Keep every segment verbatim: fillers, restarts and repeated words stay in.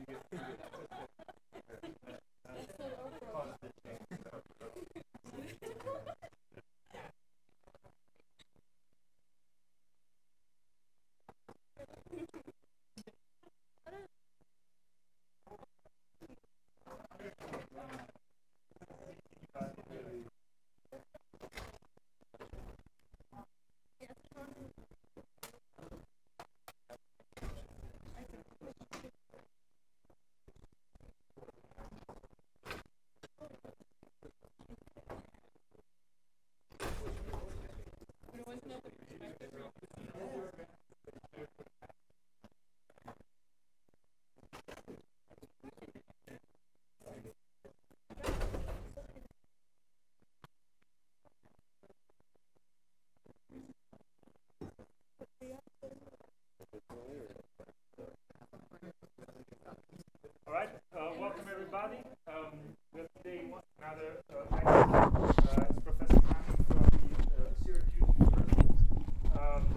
All right, uh, welcome everybody. Um, we have today another uh, lecture. Uh, it's Professor Manning from the uh, Syracuse University. Um,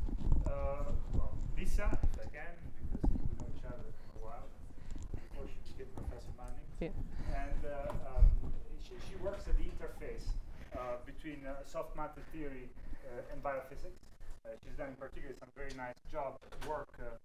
uh, well, Lisa, if I can, because we know each other for a while before she became Professor Manning. Yeah. And uh, um, she, she works at the interface uh, between uh, soft matter theory uh, and biophysics. Uh, she's done in particular some very nice job work uh,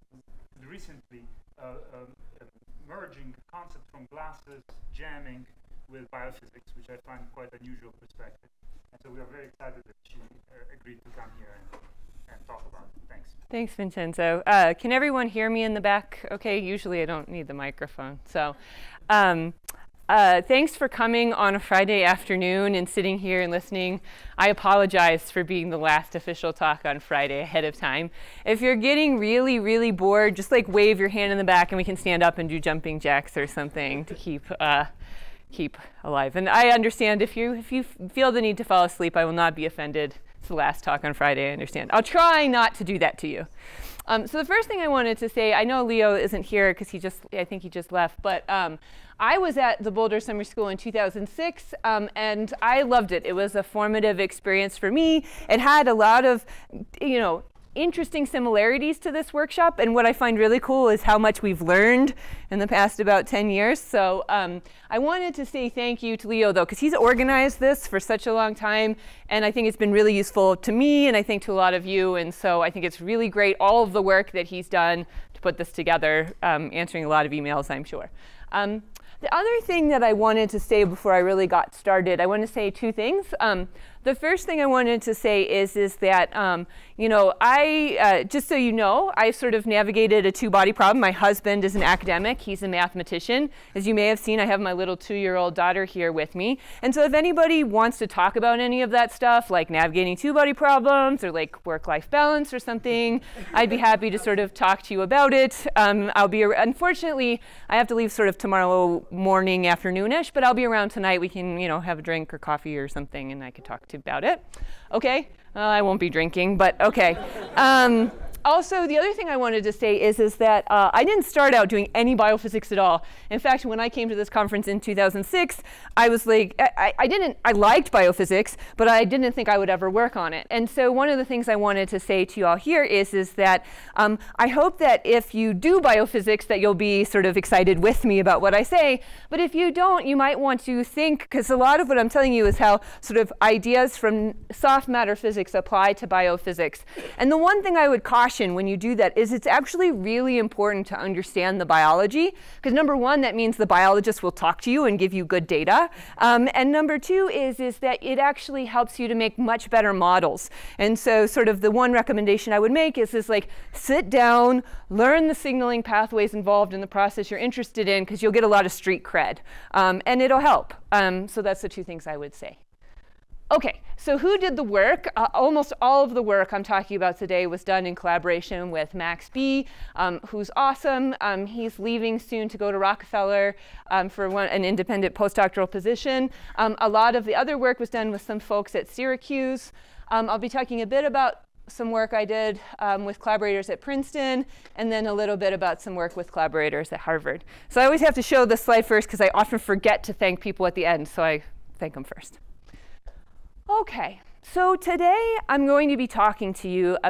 recently uh, um, uh, merging concepts from glasses, jamming with biophysics, which I find quite an unusual perspective. And so we are very excited that she uh, agreed to come here and, and talk about it. Thanks. Thanks, Vincenzo. Uh, can everyone hear me in the back? Okay, usually I don't need the microphone. So um, uh, thanks for coming on a Friday afternoon and sitting here and listening. I apologize for being the last official talk on Friday ahead of time. If you're getting really, really bored, just like wave your hand in the back and we can stand up and do jumping jacks or something to keep uh, keep alive. And I understand if you if you feel the need to fall asleep, I will not be offended. It's the last talk on Friday, I understand. I'll try not to do that to you. Um, so the first thing I wanted to say, I know Leo isn't here because he just, I think he just left, but um, I was at the Boulder Summer School in two thousand six, um, and I loved it. It was a formative experience for me. It had a lot of, you know, interesting similarities to this workshop, and what I find really cool is how much we've learned in the past about ten years. So um, I wanted to say thank you to Leo, though, because he's organized this for such a long time, and I think it's been really useful to me, and I think to a lot of you, and so I think it's really great, all of the work that he's done to put this together, um, answering a lot of emails, I'm sure. Um, The other thing that I wanted to say before I really got started, I want to say two things. Um, the first thing I wanted to say is, is that, um, you know, I, uh, just so you know, I sort of navigated a two-body problem. My husband is an academic. He's a mathematician. As you may have seen, I have my little two-year-old daughter here with me. And so if anybody wants to talk about any of that stuff, like navigating two-body problems or like work-life balance or something, I'd be happy to sort of talk to you about it. Um, I'll be, unfortunately, I have to leave sort of tomorrow morning, afternoonish, but I'll be around tonight. We can, you know, have a drink or coffee or something, and I could talk to you about it. Okay? Uh, I won't be drinking, but okay. Um, also, the other thing I wanted to say is, is that uh, I didn't start out doing any biophysics at all. In fact, when I came to this conference in two thousand six, I was like, I, I didn't, I liked biophysics, but I didn't think I would ever work on it. And so one of the things I wanted to say to you all here is, is that um, I hope that if you do biophysics, that you'll be sort of excited with me about what I say. But if you don't, you might want to think, because a lot of what I'm telling you is how sort of ideas from soft matter physics apply to biophysics. And the one thing I would caution when you do that is it's actually really important to understand the biology, because number one, that means the biologist will talk to you and give you good data. Um, and number two is, is that it actually helps you to make much better models. And so sort of the one recommendation I would make is, is like sit down, learn the signaling pathways involved in the process you're interested in, because you'll get a lot of street cred. Um, and it'll help. Um, so that's the two things I would say. Okay, so who did the work? Uh, almost all of the work I'm talking about today was done in collaboration with Max B, um, who's awesome. Um, he's leaving soon to go to Rockefeller um, for one, an independent postdoctoral position. Um, a lot of the other work was done with some folks at Syracuse. Um, I'll be talking a bit about some work I did um, with collaborators at Princeton, and then a little bit about some work with collaborators at Harvard. So I always have to show this slide first, because I often forget to thank people at the end, so I thank them first. Okay, so today I'm going to be talking to you about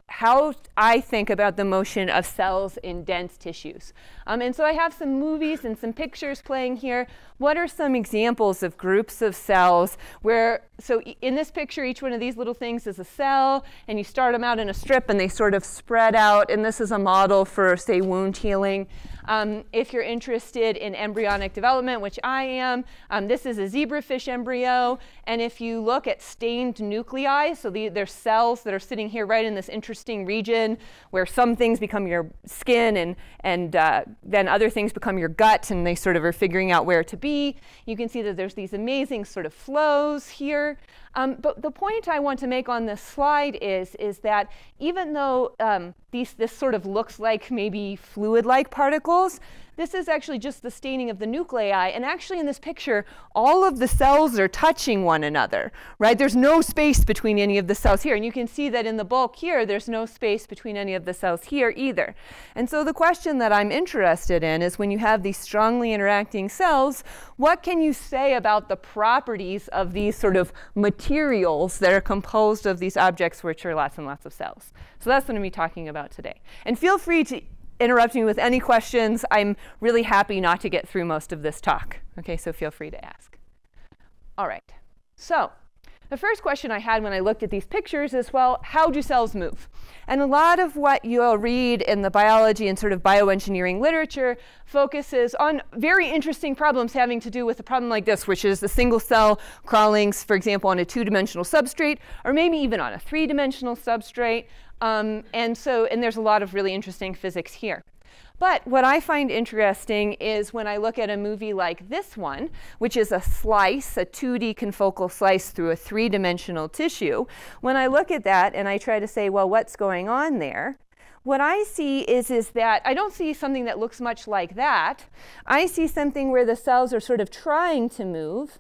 how I think about the motion of cells in dense tissues. Um, and so I have some movies and some pictures playing here. What are some examples of groups of cells where, so in this picture, each one of these little things is a cell, and you start them out in a strip, and they sort of spread out. And this is a model for, say, wound healing. Um, if you're interested in embryonic development, which I am, um, this is a zebrafish embryo. And if you look at stained nuclei, so the, there's cells that are sitting here right in this interesting region where some things become your skin and, and uh, then other things become your gut, and they sort of are figuring out where to be. You can see that there's these amazing sort of flows here. Um, but the point I want to make on this slide is, is that even though um, these, this sort of looks like maybe fluid-like particles, this is actually just the staining of the nuclei. And actually in this picture, all of the cells are touching one another, right? There's no space between any of the cells here. And you can see that in the bulk here, there's no space between any of the cells here either. And so the question that I'm interested in is, when you have these strongly interacting cells, what can you say about the properties of these sort of materials that are composed of these objects, which are lots and lots of cells? So that's what I'm going to be talking about today. And feel free to interrupt me with any questions. I'm really happy not to get through most of this talk. Okay, so feel free to ask. All right, so the first question I had when I looked at these pictures is, well, how do cells move? And a lot of what you'll read in the biology and sort of bioengineering literature focuses on very interesting problems having to do with a problem like this, which is the single cell crawling, for example, on a two-dimensional substrate, or maybe even on a three-dimensional substrate. Um, and so, and there's a lot of really interesting physics here. But what I find interesting is when I look at a movie like this one, which is a slice, a two D confocal slice through a three-dimensional tissue. When I look at that and I try to say, well, what's going on there? What I see is, is that I don't see something that looks much like that. I see something where the cells are sort of trying to move.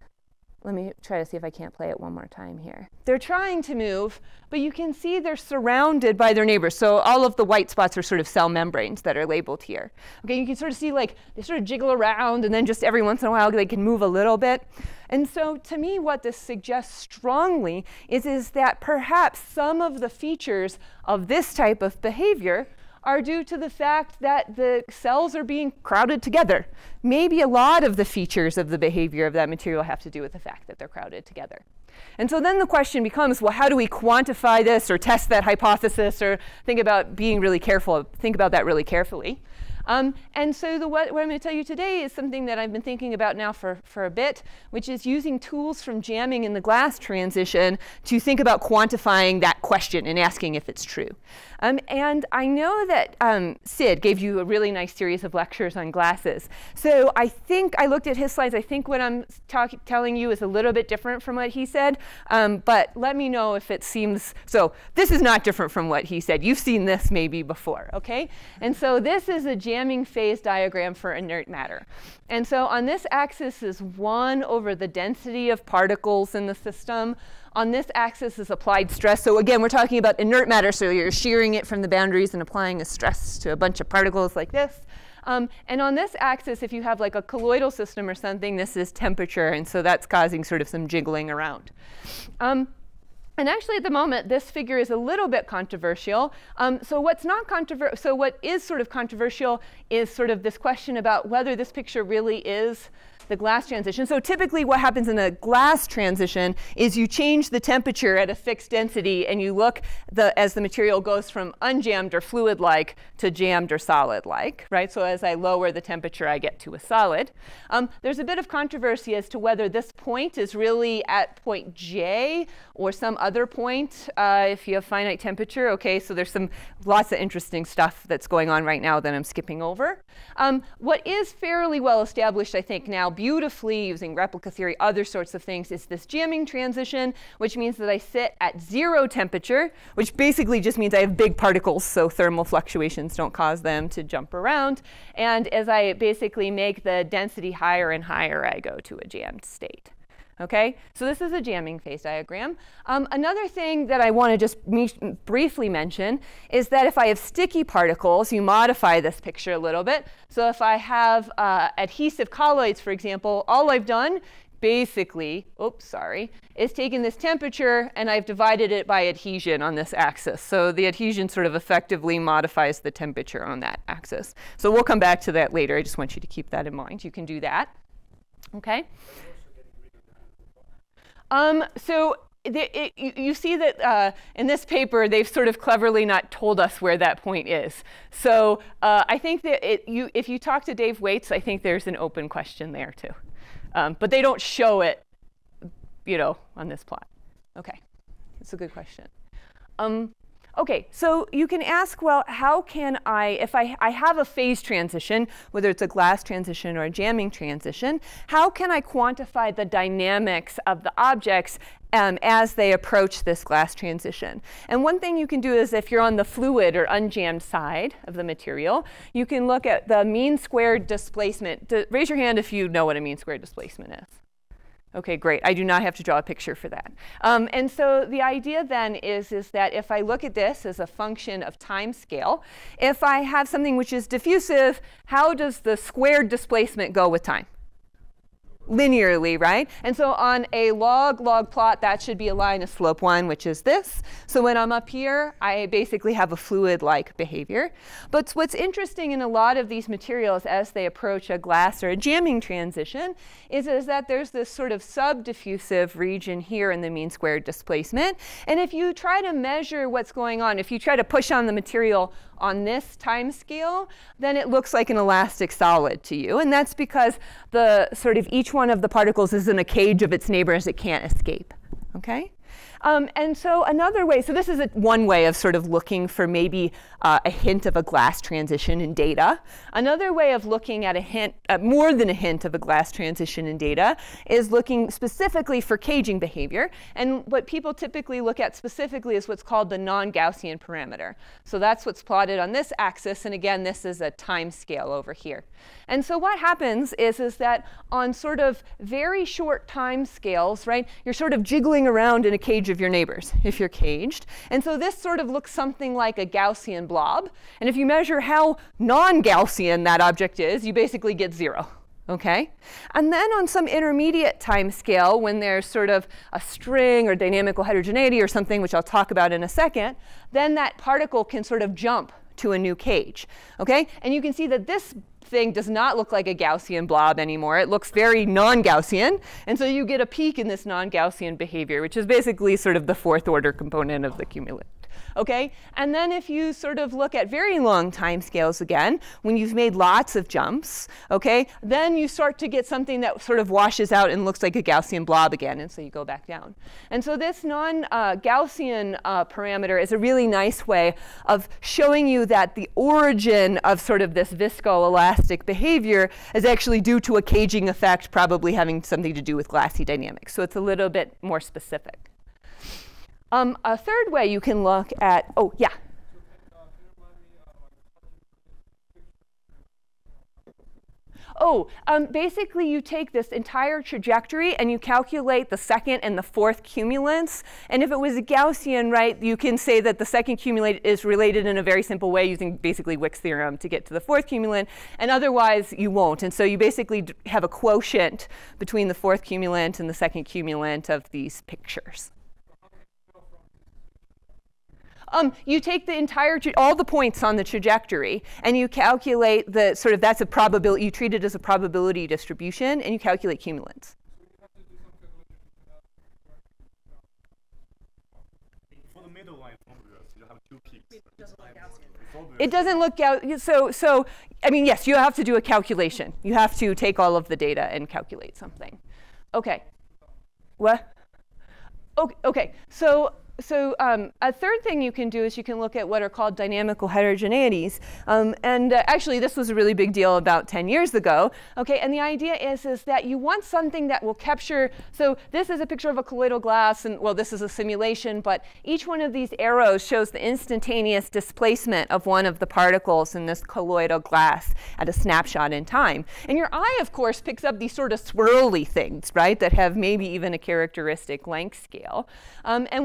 Let me try to see if I can't play it one more time here. They're trying to move, but you can see they're surrounded by their neighbors. So all of the white spots are sort of cell membranes that are labeled here. Okay, you can sort of see like they sort of jiggle around, and then just every once in a while they can move a little bit. And so to me, what this suggests strongly is, is that perhaps some of the features of this type of behavior are due to the fact that the cells are being crowded together. Maybe a lot of the features of the behavior of that material have to do with the fact that they're crowded together. And so then the question becomes, well, how do we quantify this or test that hypothesis, or think about being really careful, think about that really carefully. Um, and so the, what, what I'm going to tell you today is something that I've been thinking about now for, for a bit, which is using tools from jamming in the glass transition to think about quantifying that question and asking if it's true. Um, and I know that um, Sid gave you a really nice series of lectures on glasses. So I think I looked at his slides. I think what I'm talk telling you is a little bit different from what he said. Um, but let me know if it seems, so this is not different from what he said. You've seen this maybe before, okay? And so this is a jamming phase diagram for inert matter. And so on this axis is one over the density of particles in the system. On this axis is applied stress. So again, we're talking about inert matter, so you're shearing it from the boundaries and applying a stress to a bunch of particles like this. Um, and on this axis, if you have like a colloidal system or something, this is temperature, and so that's causing sort of some jiggling around. Um, And actually, at the moment, this figure is a little bit controversial. Um, so what's not controversial, so what is sort of controversial is sort of this question about whether this picture really is the glass transition. So typically what happens in a glass transition is you change the temperature at a fixed density, and you look the, as the material goes from unjammed or fluid-like to jammed or solid-like, right? So as I lower the temperature, I get to a solid. Um, there's a bit of controversy as to whether this point is really at point J or some other point uh, if you have finite temperature. Okay, so there's some lots of interesting stuff that's going on right now that I'm skipping over. Um, what is fairly well established, I think, now beautifully using replica theory, other sorts of things, is this jamming transition, which means that I sit at zero temperature, which basically just means I have big particles, so thermal fluctuations don't cause them to jump around. And as I basically make the density higher and higher, I go to a jammed state. Okay, so this is a jamming phase diagram. Um, another thing that I want to just me briefly mention is that if I have sticky particles, you modify this picture a little bit. So if I have uh, adhesive colloids, for example, all I've done basically, oops, sorry, is taking this temperature and I've divided it by adhesion on this axis. So the adhesion sort of effectively modifies the temperature on that axis. So we'll come back to that later. I just want you to keep that in mind. You can do that. Okay. Um, so the, it, you, you see that uh, in this paper, they've sort of cleverly not told us where that point is. So uh, I think that it, you, if you talk to Dave Waits, I think there's an open question there too. Um, but they don't show it, you know, on this plot. OK, that's a good question. Um, OK, so you can ask, well, how can I, if I, I have a phase transition, whether it's a glass transition or a jamming transition, how can I quantify the dynamics of the objects um, as they approach this glass transition? And one thing you can do is if you're on the fluid or unjammed side of the material, you can look at the mean squared displacement. D- raise your hand if you know what a mean squared displacement is. OK, great. I do not have to draw a picture for that. Um, and so the idea then is, is that if I look at this as a function of time scale, if I have something which is diffusive, how does the squared displacement go with time? Linearly, right? And so on a log-log plot, that should be a line of slope one, which is this. So when I'm up here, I basically have a fluid-like behavior. But what's interesting in a lot of these materials as they approach a glass or a jamming transition is, is that there's this sort of subdiffusive region here in the mean squared displacement. And if you try to measure what's going on, if you try to push on the material on this time scale, then it looks like an elastic solid to you. And that's because the sort of each one of the particles is in a cage of its neighbors it can't escape. Okay? Um, and so another way, so this is a, one way of sort of looking for maybe uh, a hint of a glass transition in data. Another way of looking at a hint, uh, more than a hint of a glass transition in data, is looking specifically for caging behavior. And what people typically look at specifically is what's called the non-Gaussian parameter. So that's what's plotted on this axis. And again, this is a time scale over here. And so what happens is, is that on sort of very short time scales, right, you're sort of jiggling around in a cage of your neighbors if you're caged. And so this sort of looks something like a Gaussian blob. And if you measure how non-Gaussian that object is, you basically get zero. Okay? And then on some intermediate time scale, when there's sort of a string or dynamical heterogeneity or something, which I'll talk about in a second, then that particle can sort of jump to a new cage. Okay? And you can see that this thing does not look like a Gaussian blob anymore. It looks very non-Gaussian. And so you get a peak in this non-Gaussian behavior, which is basically sort of the fourth order component of the cumulative. Okay? And then if you sort of look at very long time scales again, when you've made lots of jumps, okay, then you start to get something that sort of washes out and looks like a Gaussian blob again. And so you go back down. And so this non-Gaussian uh, uh, parameter is a really nice way of showing you that the origin of sort of this viscoelastic behavior is actually due to a caging effect, probably having something to do with glassy dynamics. So it's a little bit more specific. Um, a third way you can look at, oh, yeah. Oh, um, basically you take this entire trajectory and you calculate the second and the fourth cumulants. And if it was a Gaussian, right, you can say that the second cumulant is related in a very simple way using basically Wick's theorem to get to the fourth cumulant. And otherwise, you won't. And so you basically have a quotient between the fourth cumulant and the second cumulant of these pictures. Um, you take the entire, all the points on the trajectory, and you calculate the sort of, that's a probability, you treat it as a probability distribution, and you calculate cumulants. For the middle line, you have two peaks. It doesn't look Gaussian. It doesn't look Gaussian. So, so, I mean, yes, you have to do a calculation. You have to take all of the data and calculate something. OK. What? OK, okay. So. So um, a third thing you can do is you can look at what are called dynamical heterogeneities. Um, and uh, actually, this was a really big deal about ten years ago. Okay, and the idea is, is that you want something that will capture. So this is a picture of a colloidal glass. And well, this is a simulation. But each one of these arrows shows the instantaneous displacement of one of the particles in this colloidal glass at a snapshot in time. And your eye, of course, picks up these sort of swirly things, right, that have maybe even a characteristic length scale. Um, and what you want to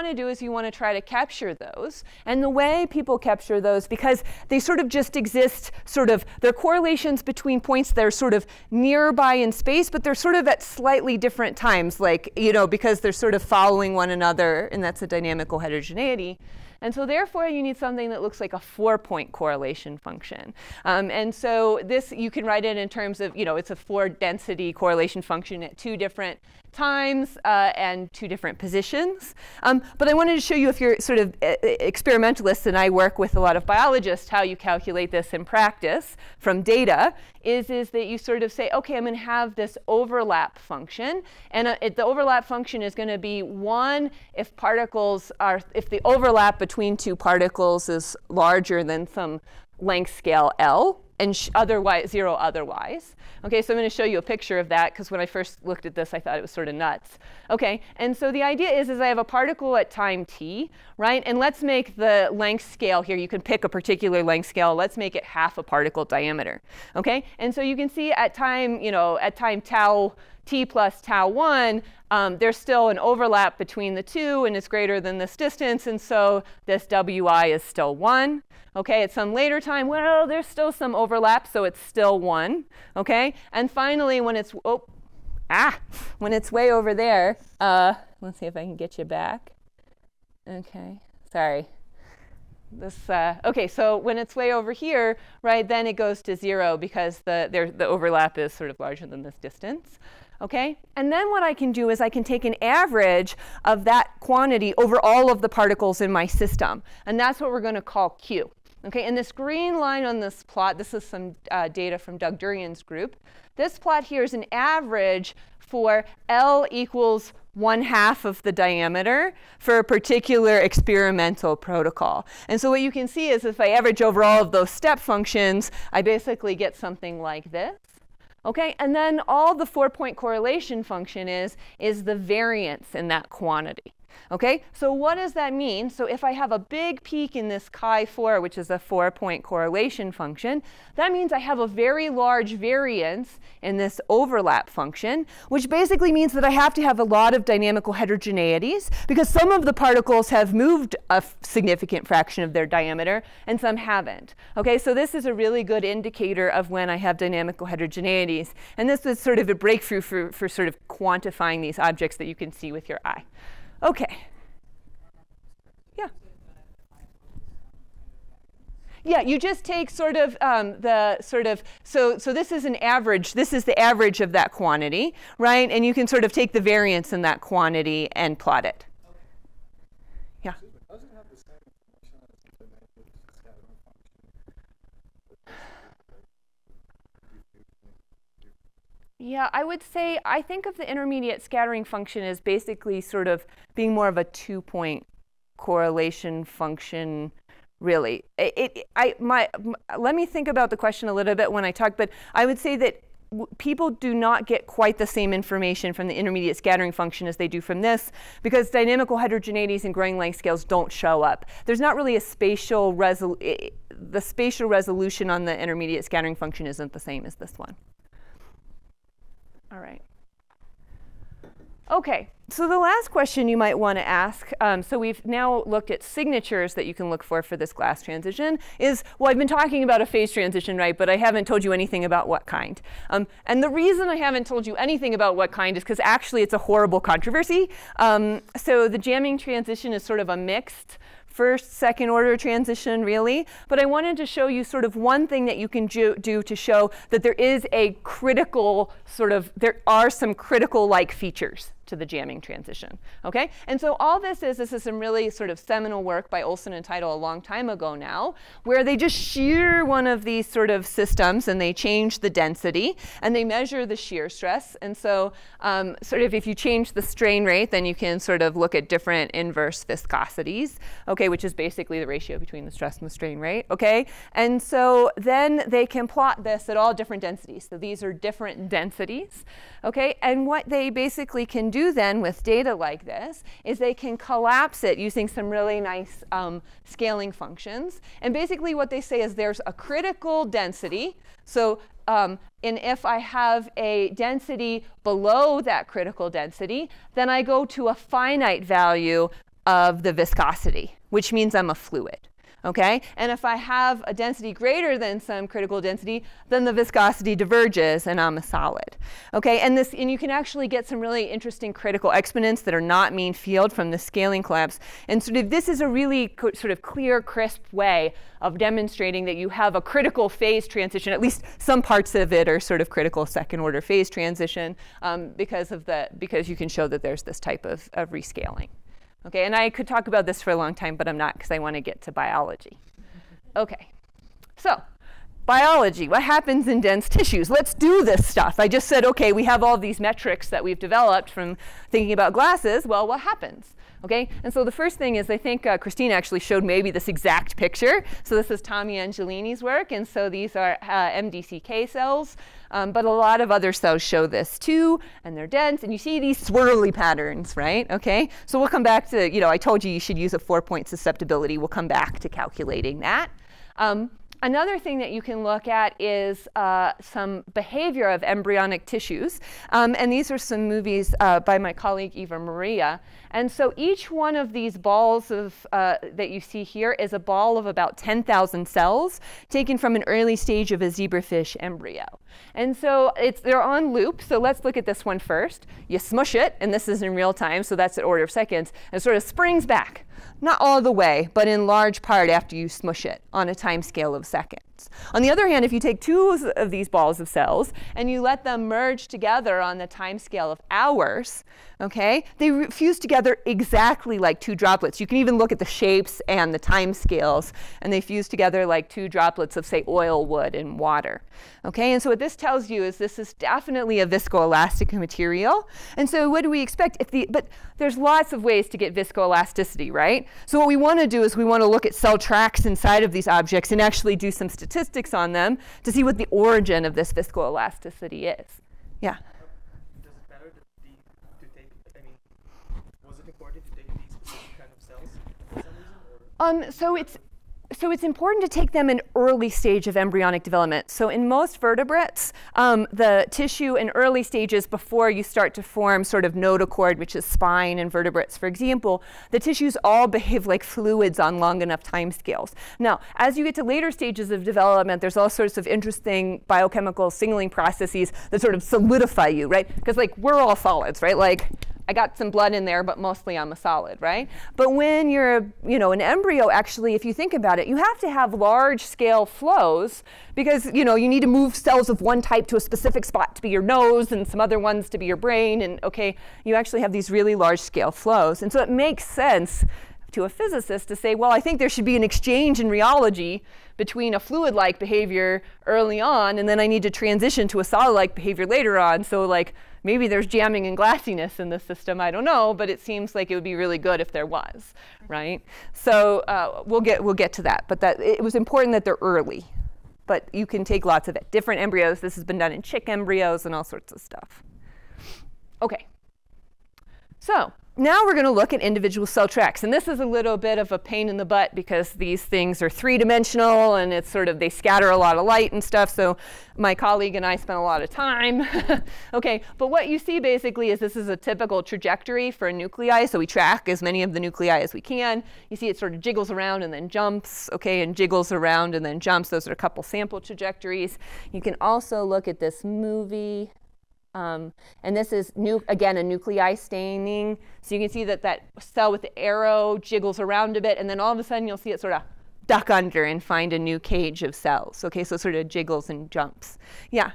to do is you want to try to capture those. And the way people capture those, because they sort of just exist, sort of, they're correlations between points that are sort of nearby in space, but they're sort of at slightly different times, like, you know, because they're sort of following one another, and that's a dynamical heterogeneity. And so therefore, you need something that looks like a four-point correlation function. Um, and so this, you can write it in terms of, you know, it's a four-density correlation function at two different times uh, and two different positions. Um, but I wanted to show you, if you're sort of uh, experimentalists, and I work with a lot of biologists, how you calculate this in practice from data, is, is that you sort of say, OK, I'm going to have this overlap function. And uh, it, the overlap function is going to be one if particles are, if the overlap between two particles is larger than some length scale L, and sh otherwise, zero otherwise. OK, so I'm going to show you a picture of that, because when I first looked at this, I thought it was sort of nuts. OK, and so the idea is, is I have a particle at time t, right? And let's make the length scale here. You can pick a particular length scale. Let's make it half a particle diameter. OK, and so you can see at time, you know, at time tau t plus tau one, um, there's still an overlap between the two, and it's greater than this distance. And so this wi is still one. OK, at some later time, well, there's still some overlap, so it's still one. OK, and finally, when it's oh, ah, when it's way over there, uh, let's see if I can get you back. OK, sorry. This uh, OK, so when it's way over here, right, then it goes to zero, because the there, the overlap is sort of larger than this distance. OK, and then what I can do is I can take an average of that quantity over all of the particles in my system, and that's what we're going to call Q. OK, and this green line on this plot, this is some uh, data from Doug Durian's group. This plot here is an average for L equals one half of the diameter for a particular experimental protocol. And so what you can see is, if I average over all of those step functions, I basically get something like this. OK, and then all the four-point correlation function is, is the variance in that quantity. OK, so what does that mean? So if I have a big peak in this chi four, which is a four-point correlation function, that means I have a very large variance in this overlap function, which basically means that I have to have a lot of dynamical heterogeneities, because some of the particles have moved a significant fraction of their diameter, and some haven't. OK, so this is a really good indicator of when I have dynamical heterogeneities. And this was sort of a breakthrough for, for sort of quantifying these objects that you can see with your eye. OK. Yeah. Yeah, you just take sort of um, the sort of, so, so this is an average. This is the average of that quantity, right? And you can sort of take the variance in that quantity and plot it. Yeah. Does it have the same information as the dynamic scattering function? Yeah, I would say, I think of the intermediate scattering function as basically sort of being more of a two-point correlation function, really. It, it, I, my, m let me think about the question a little bit when I talk, but I would say that w people do not get quite the same information from the intermediate scattering function as they do from this, because dynamical heterogeneities and growing length scales don't show up. There's not really a spatial resol the spatial resolution on the intermediate scattering function isn't the same as this one. All right. OK, so the last question you might want to ask, um, so we've now looked at signatures that you can look for for this glass transition, is, well, I've been talking about a phase transition, right, but I haven't told you anything about what kind. Um, and the reason I haven't told you anything about what kind is because actually it's a horrible controversy. Um, so the jamming transition is sort of a mixed first, second order transition, really. But I wanted to show you sort of one thing that you can do, do to show that there is a critical sort of, there are some critical-like features to the jamming transition. Okay? And so all this is, this is some really sort of seminal work by Olson and Teitel a long time ago now, where they just shear one of these sort of systems and they change the density and they measure the shear stress. And so um, sort of if you change the strain rate, then you can sort of look at different inverse viscosities, okay, which is basically the ratio between the stress and the strain rate. Okay? And so then they can plot this at all different densities. So these are different densities. Okay? And what they basically can do then with data like this is they can collapse it using some really nice um, scaling functions. And basically what they say is there's a critical density. So um, and if I have a density below that critical density, then I go to a finite value of the viscosity, which means I'm a fluid. Okay? And if I have a density greater than some critical density, then the viscosity diverges and I'm a solid. Okay? And this, and you can actually get some really interesting critical exponents that are not mean field from the scaling collapse. And sort of this is a really sort of clear, crisp way of demonstrating that you have a critical phase transition. At least some parts of it are sort of critical second order phase transition um, because of the, because you can show that there's this type of, of rescaling. Okay, and I could talk about this for a long time, but I'm not because I want to get to biology. Okay, so biology, what happens in dense tissues? Let's do this stuff. I just said, okay, we have all these metrics that we've developed from thinking about glasses. Well, what happens? Okay, and so the first thing is I think uh, Christine actually showed maybe this exact picture. So this is Tommy Angelini's work, and so these are uh, M D C K cells. Um, but a lot of other cells show this too, and they're dense, and you see these swirly patterns, right? Okay, so we'll come back to, you know, I told you you should use a four-point susceptibility. We'll come back to calculating that. Um, Another thing that you can look at is uh, some behavior of embryonic tissues. Um, and these are some movies uh, by my colleague Eva Maria. And so each one of these balls of, uh, that you see here is a ball of about ten thousand cells taken from an early stage of a zebrafish embryo. And so it's, they're on loop. So let's look at this one first. You smush it, and this is in real time, so that's an order of seconds, and it sort of springs back. Not all the way, but in large part after you smush it on a time scale of seconds. On the other hand, if you take two of these balls of cells and you let them merge together on the time scale of hours, okay, they fuse together exactly like two droplets. You can even look at the shapes and the time scales, and they fuse together like two droplets of, say, oil, wood, and water. Okay, and so what this tells you is this is definitely a viscoelastic material. And so what do we expect? If the, but there's lots of ways to get viscoelasticity, right? So what we want to do is we want to look at cell tracks inside of these objects and actually do some statistics on them to see what the origin of this viscoelasticity is. Yeah? Does it matter that the, to take, I mean, was it important to take these specific kind of cells for some reason? Or? Um, so it's So it's important to take them in early stage of embryonic development. So in most vertebrates, um, the tissue in early stages before you start to form sort of notochord, which is spine in vertebrates, for example, the tissues all behave like fluids on long enough time scales. Now, as you get to later stages of development, there's all sorts of interesting biochemical signaling processes that sort of solidify you, right? Because like we're all solids, right? Like I got some blood in there, but mostly I'm a solid, right? But when you're, you know, an embryo, actually, if you think about it, you have to have large-scale flows because, you know, you need to move cells of one type to a specific spot to be your nose and some other ones to be your brain. And, okay, you actually have these really large-scale flows. And so it makes sense to a physicist to say, well, I think there should be an exchange in rheology between a fluid-like behavior early on, and then I need to transition to a solid-like behavior later on. So, like, maybe there's jamming and glassiness in the system. I don't know, but it seems like it would be really good if there was, right? So uh, we'll get we'll get to that. But that it was important that they're early. But you can take lots of it. Different embryos. This has been done in chick embryos and all sorts of stuff. Okay. So now we're going to look at individual cell tracks. And this is a little bit of a pain in the butt because these things are three-dimensional and it's sort of, they scatter a lot of light and stuff. So my colleague and I spent a lot of time. Okay, but what you see basically is this is a typical trajectory for a nuclei. So we track as many of the nuclei as we can. You see it sort of jiggles around and then jumps, okay, and jiggles around and then jumps. Those are a couple sample trajectories. You can also look at this movie. Um, and this is, nu again, a nuclei staining. So you can see that that cell with the arrow jiggles around a bit, and then all of a sudden you'll see it sort of duck under and find a new cage of cells. Okay, so it sort of jiggles and jumps. Yeah?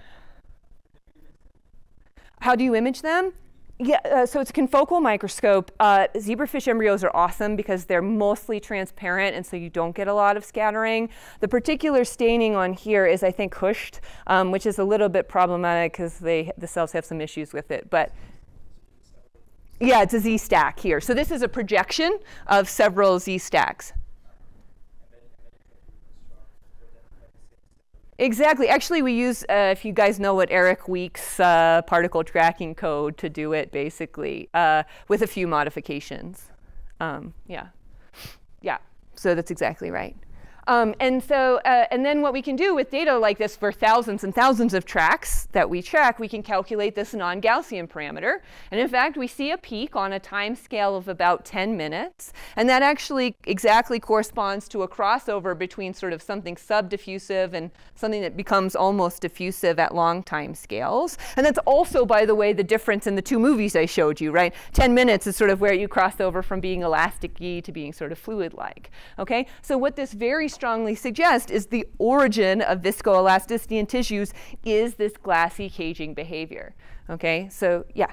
How do you image them? Yeah, uh, so it's a confocal microscope. Uh, zebrafish embryos are awesome because they're mostly transparent, and so you don't get a lot of scattering. The particular staining on here is, I think, Hushed, um, which is a little bit problematic because they the cells have some issues with it. But yeah, it's a Z-stack here. So this is a projection of several Z-stacks. Exactly. Actually, we use, uh, if you guys know what Eric Week's uh, particle tracking code to do it, basically, uh, with a few modifications. Um, yeah. Yeah. So that's exactly right. Um, and so, uh, and then what we can do with data like this for thousands and thousands of tracks that we track, we can calculate this non-Gaussian parameter. And in fact, we see a peak on a time scale of about ten minutes. And that actually exactly corresponds to a crossover between sort of something subdiffusive and something that becomes almost diffusive at long time scales. And that's also, by the way, the difference in the two movies I showed you, right? ten minutes is sort of where you cross over from being elasticy to being sort of fluid-like. Okay? So what this very strongly suggests is the origin of viscoelasticity in tissues is this glassy caging behavior. Okay? So, yeah.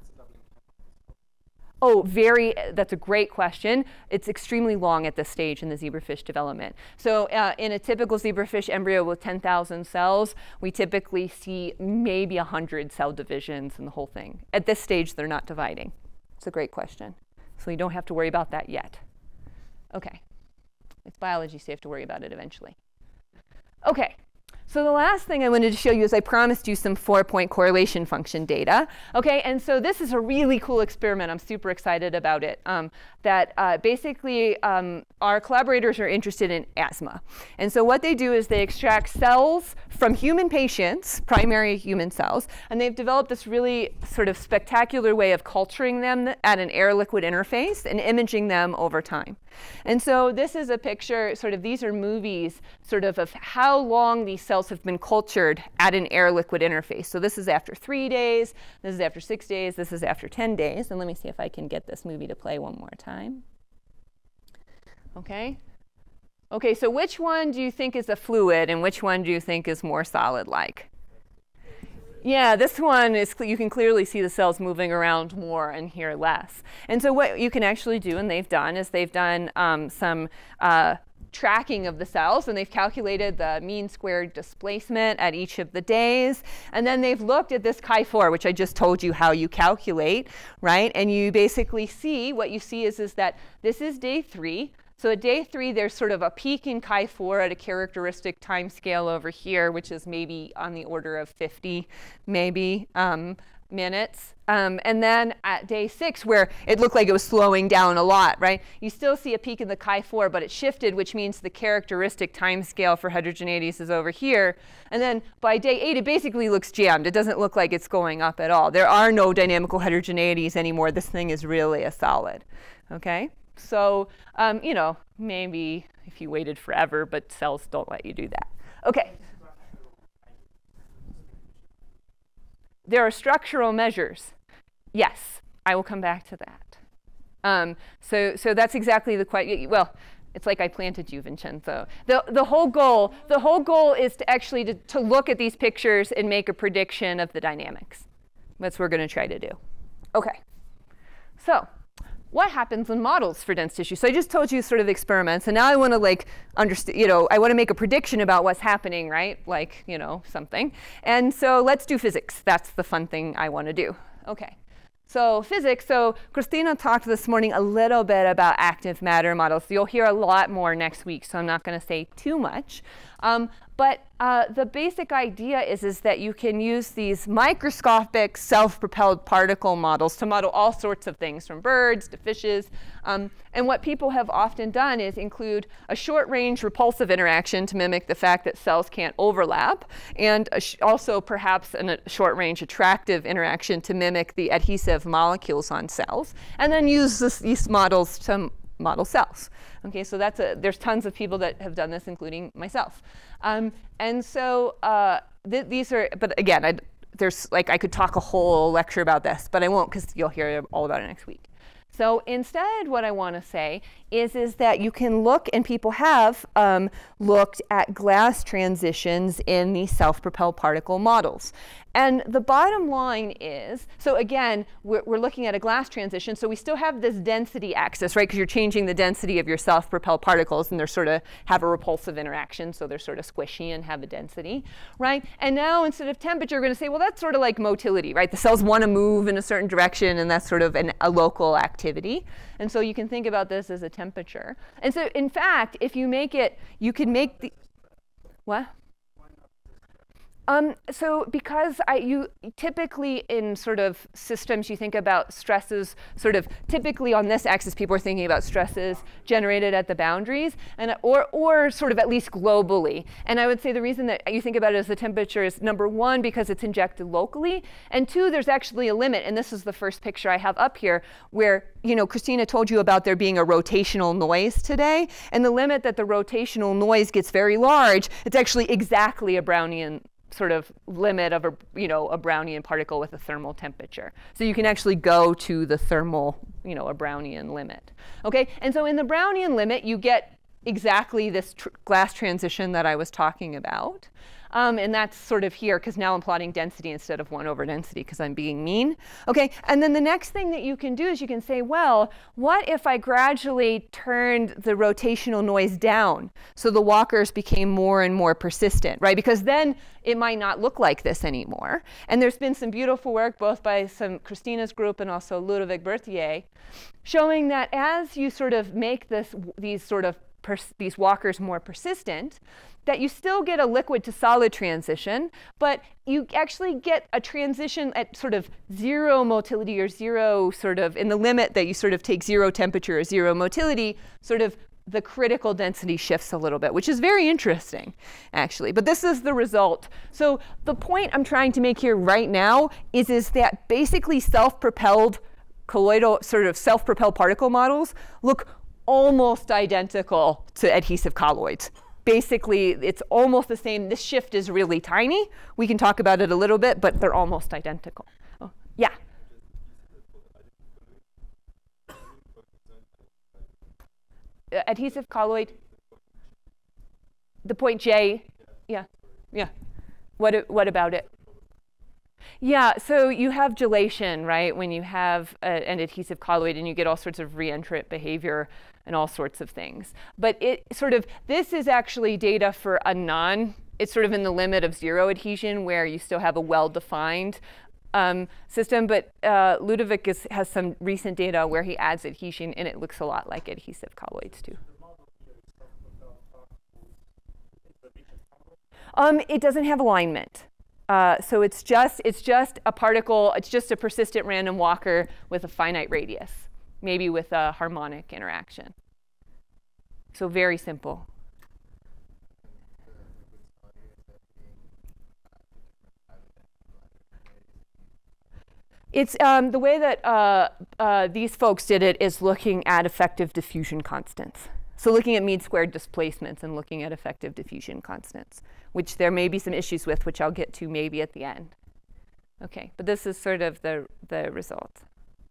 Oh, very, that's a great question. It's extremely long at this stage in the zebrafish development. So uh, in a typical zebrafish embryo with ten thousand cells, we typically see maybe one hundred cell divisions in the whole thing. At this stage, they're not dividing. It's a great question. So you don't have to worry about that yet. Okay. It's biology, so you have to worry about it eventually. Okay. So the last thing I wanted to show you is I promised you some four-point correlation function data. Okay, and so this is a really cool experiment. I'm super excited about it. Um, that uh, basically um, our collaborators are interested in asthma. And so what they do is they extract cells from human patients, primary human cells, and they've developed this really sort of spectacular way of culturing them at an air-liquid interface and imaging them over time. And so this is a picture, sort of these are movies sort of of how long these cells have been cultured at an air-liquid interface. So this is after three days, this is after six days, this is after ten days. And let me see if I can get this movie to play one more time. Okay. Okay, so which one do you think is a fluid and which one do you think is more solid-like? Yeah, this one is, you can clearly see the cells moving around more and here less. And so what you can actually do, and they've done, is they've done um, some uh, tracking of the cells, and they've calculated the mean squared displacement at each of the days. And then they've looked at this chi four, which I just told you how you calculate, right? And you basically see, what you see is, is that this is day three. So at day three, there's sort of a peak in chi four at a characteristic time scale over here, which is maybe on the order of fifty, maybe, um, minutes. Um, and then at day six, where it looked like it was slowing down a lot, right? You still see a peak in the chi four, but it shifted, which means the characteristic time scale for heterogeneities is over here. And then by day eight, it basically looks jammed. It doesn't look like it's going up at all. There are no dynamical heterogeneities anymore. This thing is really a solid, okay? So, um, you know, maybe if you waited forever, but cells don't let you do that. Okay. There are structural measures. Yes, I will come back to that. Um, so, so that's exactly the question. Well, it's like I planted you, Vincenzo. The, the whole goal, the whole goal is to actually to, to look at these pictures and make a prediction of the dynamics. That's what we're going to try to do. Okay. So, what happens in models for dense tissue? So I just told you sort of experiments, and now I want to like understand, you know, I want to make a prediction about what's happening, right? Like, you know, something. And so let's do physics. That's the fun thing I want to do. Okay. So physics, so Christina talked this morning a little bit about active matter models. You'll hear a lot more next week, so I'm not going to say too much. Um, but uh, the basic idea is, is that you can use these microscopic self-propelled particle models to model all sorts of things, from birds to fishes. Um, and what people have often done is include a short-range repulsive interaction to mimic the fact that cells can't overlap, and a sh also perhaps an, a short-range attractive interaction to mimic the adhesive molecules on cells, and then use this, these models to model cells. Okay, so that's a, there's tons of people that have done this, including myself. Um, and so uh, th these are, but again, I'd, there's like, I could talk a whole lecture about this, but I won't, because you'll hear all about it next week. So instead, what I want to say is, is that you can look, and people have um, looked at glass transitions in these self-propelled particle models. And the bottom line is, so again, we're, we're looking at a glass transition, so we still have this density axis, right? Because you're changing the density of your self-propelled particles, and they're sort of have a repulsive interaction, so they're sort of squishy and have a density, right? And now instead of temperature, we're going to say, well, that's sort of like motility, right? The cells want to move in a certain direction, and that's sort of an, a local activity. And so you can think about this as a temperature. And so, in fact, if you make it, you can make the, what? Um, so because I, you typically in sort of systems, you think about stresses sort of typically on this axis, people are thinking about stresses generated at the boundaries and or, or sort of at least globally. And I would say the reason that you think about it as the temperature is number one, because it's injected locally. And two, there's actually a limit. And this is the first picture I have up here where, you know, Christina told you about there being a rotational noise today. And the limit that the rotational noise gets very large, it's actually exactly a Brownian sort of limit of a, you know, a Brownian particle with a thermal temperature. So you can actually go to the thermal, you know, a Brownian limit. Okay, and so in the Brownian limit, you get exactly this tr glass transition that I was talking about. Um, and that's sort of here, because now I'm plotting density instead of one over density, because I'm being mean. Okay, and then the next thing that you can do is you can say, well, what if I gradually turned the rotational noise down so the walkers became more and more persistent, right? Because then it might not look like this anymore. And there's been some beautiful work, both by some Christina's group and also Ludovic Berthier, showing that as you sort of make this, these sort of pers these walkers more persistent, that you still get a liquid to solid transition, but you actually get a transition at sort of zero motility or zero sort of in the limit that you sort of take zero temperature or zero motility, sort of the critical density shifts a little bit, which is very interesting, actually. But this is the result. So the point I'm trying to make here right now is, is that basically self-propelled colloidal, sort of self-propelled particle models look almost identical to adhesive colloids. Basically, it's almost the same. This shift is really tiny. We can talk about it a little bit, but they're almost identical. Oh, yeah? Uh, adhesive colloid. The point J. Yeah. Yeah. What, what about it? Yeah, so you have gelation, right, when you have a, an adhesive colloid, and you get all sorts of reentrant behavior and all sorts of things. But it sort of, this is actually data for a non, it's sort of in the limit of zero adhesion where you still have a well-defined um, system. But uh, Ludovic is, has some recent data where he adds adhesion, and it looks a lot like adhesive colloids too. Um, it doesn't have alignment. Uh, so it's just, it's just a particle, it's just a persistent random walker with a finite radius, maybe with a harmonic interaction. So very simple. It's um, the way that uh, uh, these folks did it is looking at effective diffusion constants. So looking at mean squared displacements and looking at effective diffusion constants, which there may be some issues with, which I'll get to maybe at the end. Okay, but this is sort of the, the result.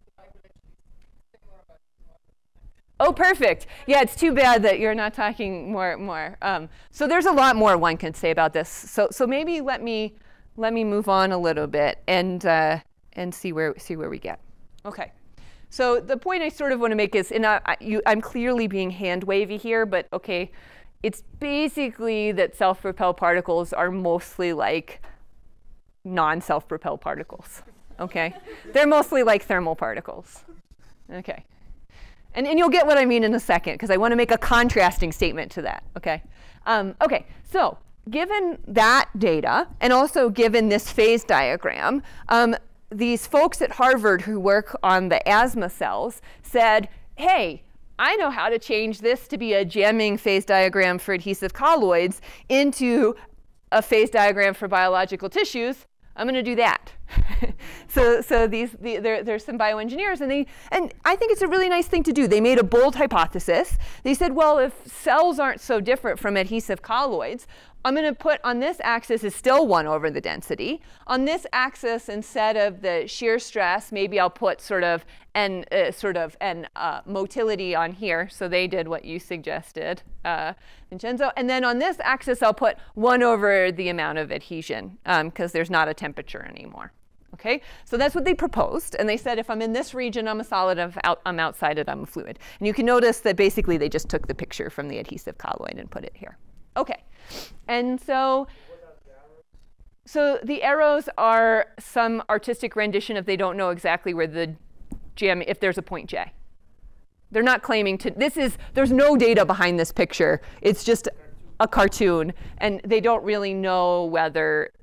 Oh, perfect. Yeah, it's too bad that you're not talking more. more. Um, so there's a lot more one can say about this. So, so maybe let me, let me move on a little bit and, uh, and see, where, see where we get. Okay. So the point I sort of want to make is, and I, I, you, I'm clearly being hand wavy here, but okay, it's basically that self-propelled particles are mostly like non-self-propelled particles, okay? They're mostly like thermal particles, okay? And, and you'll get what I mean in a second, because I want to make a contrasting statement to that, okay? Um, okay, so given that data, and also given this phase diagram, um, these folks at Harvard who work on the asthma cells said, hey, I know how to change this to be a jamming phase diagram for adhesive colloids into a phase diagram for biological tissues. I'm going to do that. so so these the, there, there's some bioengineers, and they and I think it's a really nice thing to do. They made a bold hypothesis. They said, well, if cells aren't so different from adhesive colloids, I'm going to put on this axis is still one over the density. On this axis, instead of the shear stress, maybe I'll put sort of an uh, sort of an uh, motility on here. So they did what you suggested, uh, Vincenzo. And then on this axis, I'll put one over the amount of adhesion, because um, there's not a temperature anymore. Okay, so that's what they proposed. And they said, if I'm in this region, I'm a solid. If out, I'm outside it, I'm a fluid. And you can notice that basically they just took the picture from the adhesive colloid and put it here. Okay, and so, so the arrows are some artistic rendition if they don't know exactly where the jam, if there's a point J. They're not claiming to, this is, there's no data behind this picture. It's just a cartoon, and they don't really know whether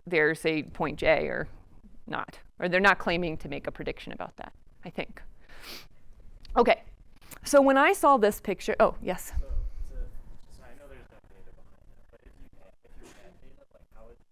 there's a point J or not. Or they're not claiming to make a prediction about that, I think. Okay, so when I saw this picture, oh, yes? So, so, so I know there's no data behind it, but if you had, if you had data, like how would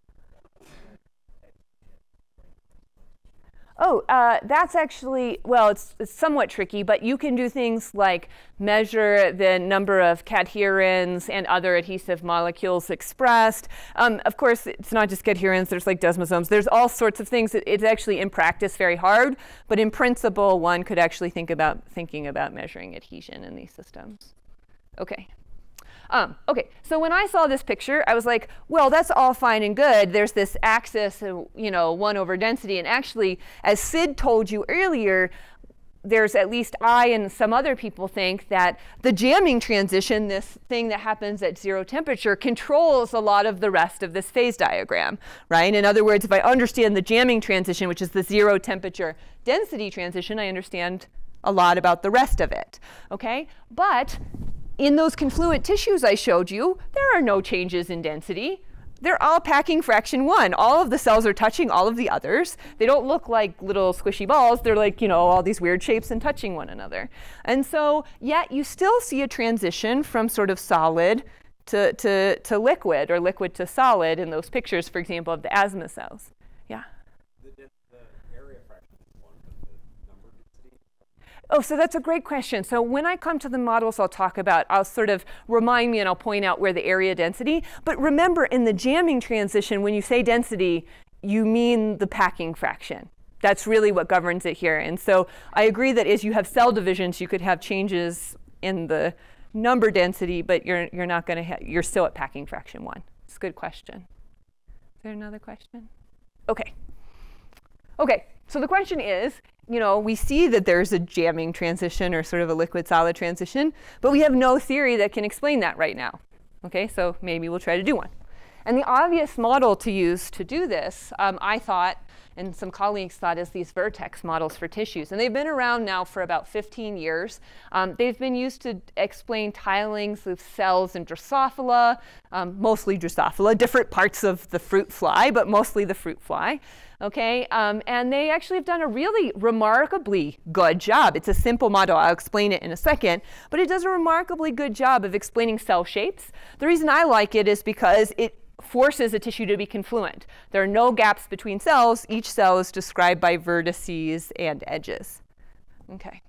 Oh, uh, that's actually, well, it's, it's somewhat tricky, but you can do things like measure the number of cadherins and other adhesive molecules expressed. Um, of course, it's not just cadherins, there's like desmosomes. There's all sorts of things. It, it's actually in practice very hard, but in principle, one could actually think about thinking about measuring adhesion in these systems. Okay. Um, okay, so when I saw this picture, I was like, well, that's all fine and good. There's this axis, of, you know, one over density. And actually, as Sid told you earlier, there's at least I and some other people think that the jamming transition, this thing that happens at zero temperature, controls a lot of the rest of this phase diagram, right? In other words, if I understand the jamming transition, which is the zero temperature density transition, I understand a lot about the rest of it, okay? But in those confluent tissues I showed you, there are no changes in density. They're all packing fraction one. All of the cells are touching all of the others. They don't look like little squishy balls. They're like, you know, all these weird shapes and touching one another. And so, yet you still see a transition from sort of solid to, to, to liquid, or liquid to solid in those pictures, for example, of the asthma cells. Yeah? Oh, so that's a great question. So when I come to the models I'll talk about, I'll sort of remind me and I'll point out where the area density. But remember, in the jamming transition, when you say density, you mean the packing fraction. That's really what governs it here. And so I agree that as you have cell divisions, you could have changes in the number density, but you're, you're not going to have, you're still at packing fraction one. It's a good question. Is there another question? OK. OK, so the question is, you know, we see that there's a jamming transition or sort of a liquid-solid transition, but we have no theory that can explain that right now. OK, so maybe we'll try to do one. And the obvious model to use to do this, um, I thought, and some colleagues thought, is these vertex models for tissues. And they've been around now for about fifteen years. Um, they've been used to explain tilings of cells in Drosophila, um, mostly Drosophila, different parts of the fruit fly, but mostly the fruit fly. Okay, um, and they actually have done a really remarkably good job. It's a simple model. I'll explain it in a second, but it does a remarkably good job of explaining cell shapes. The reason I like it is because it forces a tissue to be confluent. There are no gaps between cells. Each cell is described by vertices and edges. Okay.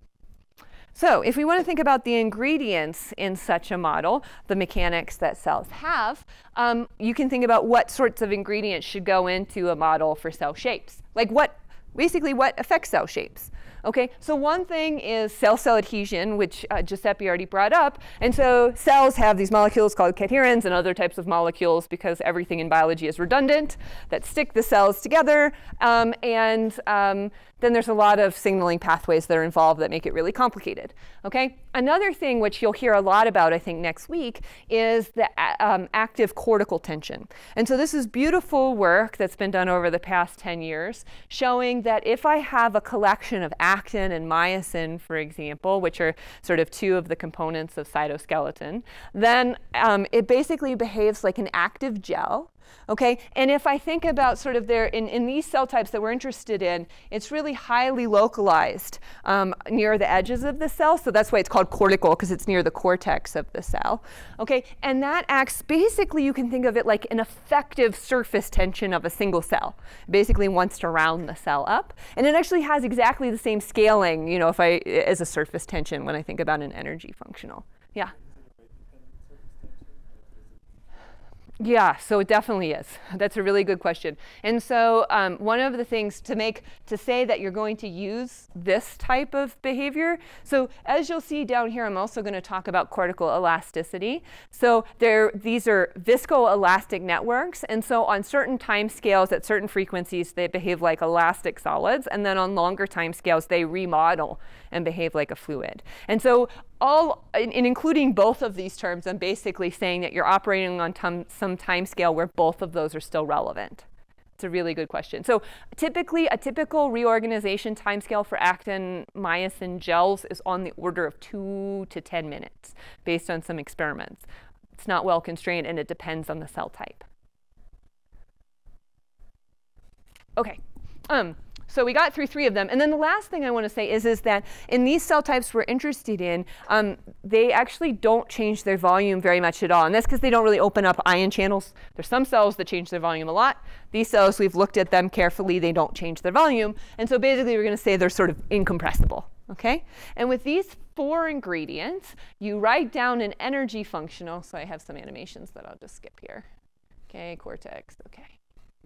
So if we want to think about the ingredients in such a model, the mechanics that cells have, um, you can think about what sorts of ingredients should go into a model for cell shapes. Like what, basically what affects cell shapes. Okay, so one thing is cell-cell adhesion, which uh, Giuseppe already brought up. And so cells have these molecules called cadherins and other types of molecules, because everything in biology is redundant, that stick the cells together. Um, and um, then there's a lot of signaling pathways that are involved that make it really complicated. Okay, another thing which you'll hear a lot about, I think, next week is the um, active cortical tension. And so this is beautiful work that's been done over the past ten years, showing that if I have a collection of actin and myosin, for example, which are sort of two of the components of cytoskeleton, then um, it basically behaves like an active gel. Okay, and if I think about sort of their, in, in these cell types that we're interested in, it's really highly localized um, near the edges of the cell. So that's why it's called cortical, because it's near the cortex of the cell. Okay, and that acts, basically you can think of it like an effective surface tension of a single cell. It basically wants to round the cell up. And it actually has exactly the same scaling, you know, if I, as a surface tension when I think about an energy functional. Yeah. Yeah, so it definitely is. That's a really good question. And so um, one of the things to make, to say that you're going to use this type of behavior, so as you'll see down here, I'm also going to talk about cortical elasticity. So there, these are viscoelastic networks. And so on certain time scales at certain frequencies, they behave like elastic solids. And then on longer time scales, they remodel and behave like a fluid. And so all, in, in including both of these terms, I'm basically saying that you're operating on tom, some time scale where both of those are still relevant. It's a really good question. So typically, a typical reorganization time scale for actin myosin gels is on the order of two to ten minutes, based on some experiments. It's not well constrained, and it depends on the cell type. Okay. Um, so we got through three of them. And then the last thing I want to say is, is that in these cell types we're interested in, um, they actually don't change their volume very much at all. And that's because they don't really open up ion channels. There's some cells that change their volume a lot. These cells, we've looked at them carefully. They don't change their volume. And so basically we're going to say they're sort of incompressible. Okay? And with these four ingredients, you write down an energy functional. So I have some animations that I'll just skip here. Okay, cortex. Okay.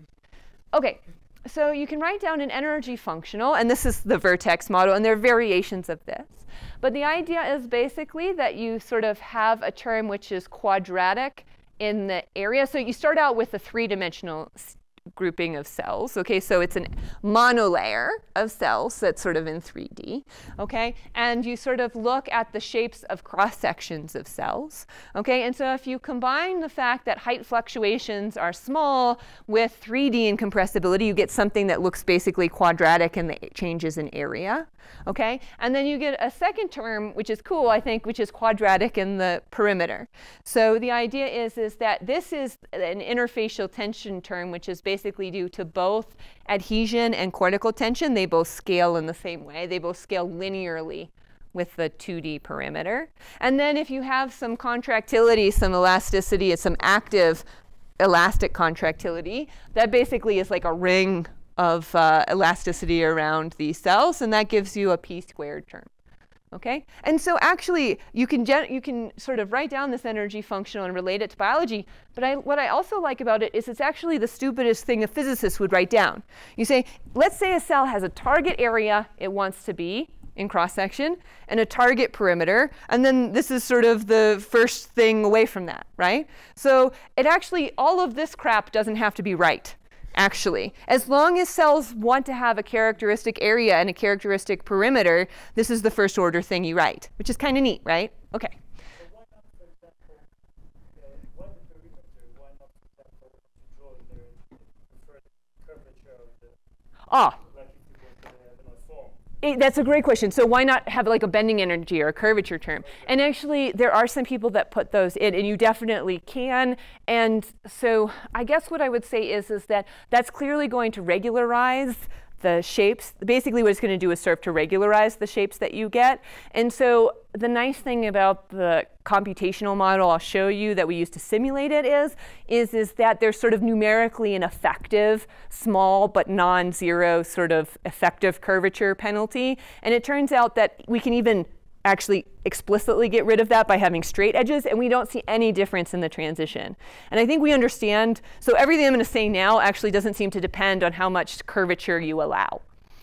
Okay. So you can write down an energy functional, and this is the vertex model, and there are variations of this. But the idea is basically that you sort of have a term which is quadratic in the area. So you start out with a three-dimensional grouping of cells. Okay, so it's a monolayer of cells that's sort of in three D. Okay, and you sort of look at the shapes of cross sections of cells. Okay, and so if you combine the fact that height fluctuations are small with three D incompressibility, you get something that looks basically quadratic in the changes in area. Okay, and then you get a second term, which is cool, I think, which is quadratic in the perimeter. So the idea is, is that this is an interfacial tension term, which is basically due to both adhesion and cortical tension. They both scale in the same way. They both scale linearly with the two D perimeter. And then if you have some contractility, some elasticity, and some active elastic contractility, that basically is like a ring of uh, elasticity around these cells, and that gives you a p squared term. Okay, and so actually you can gen you can sort of write down this energy functional and relate it to biology. But I, what I also like about it is it's actually the stupidest thing a physicist would write down. You say, let's say a cell has a target area it wants to be in cross section and a target perimeter, and then this is sort of the first thing away from that, right? So it actually, all of this crap doesn't have to be right. Actually, as long as cells want to have a characteristic area and a characteristic perimeter, this is the first order thing you write, which is kind of neat, right? Okay. So why not, for example, uh, why the perimeter? Why not, for example, draw in the preferred curvature of the, Ah. like if you want to have another form? It, that's a great question. So why not have like a bending energy or a curvature term? And actually, there are some people that put those in, and you definitely can. And so I guess what I would say is, is that that's clearly going to regularize the shapes. Basically, what it's going to do is serve to regularize the shapes that you get. And so the nice thing about the computational model I'll show you that we use to simulate it is, is, is that there's sort of numerically an effective, small but non-zero sort of effective curvature penalty. And it turns out that we can even actually explicitly get rid of that by having straight edges, and we don't see any difference in the transition. And I think we understand, so everything I'm going to say now actually doesn't seem to depend on how much curvature you allow.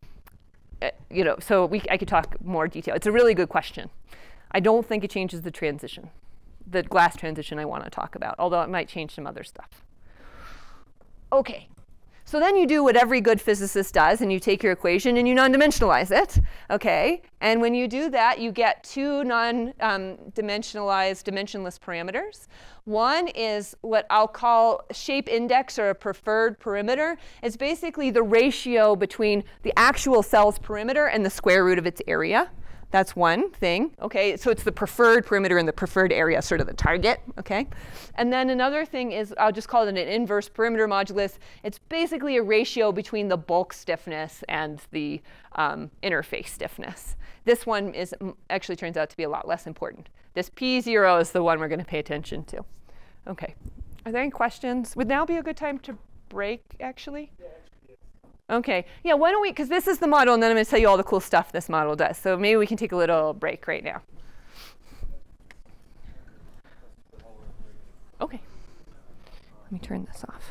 Uh, you know, so we, I could talk more detail. It's a really good question. I don't think it changes the transition, the glass transition I want to talk about, although it might change some other stuff. Okay. So then you do what every good physicist does, and you take your equation and you non-dimensionalize it, okay? And when you do that, you get two non-dimensionalized, um, dimensionless parameters. One is what I'll call shape index, or a preferred perimeter. It's basically the ratio between the actual cell's perimeter and the square root of its area. That's one thing, okay? So it's the preferred perimeter and the preferred area, sort of the target, okay? And then another thing is, I'll just call it an inverse perimeter modulus. It's basically a ratio between the bulk stiffness and the um, interface stiffness. This one is actually turns out to be a lot less important. This p zero is the one we're going to pay attention to. Okay. Are there any questions? Would now be a good time to break, actually? Yeah, actually, yes. Okay. Yeah, why don't we, because this is the model, and then I'm going to tell you all the cool stuff this model does. So maybe we can take a little break right now. Okay. Let me turn this off.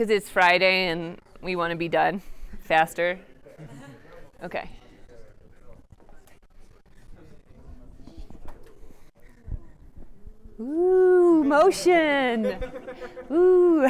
because it's Friday and we want to be done faster? Okay. Ooh, motion. Ooh.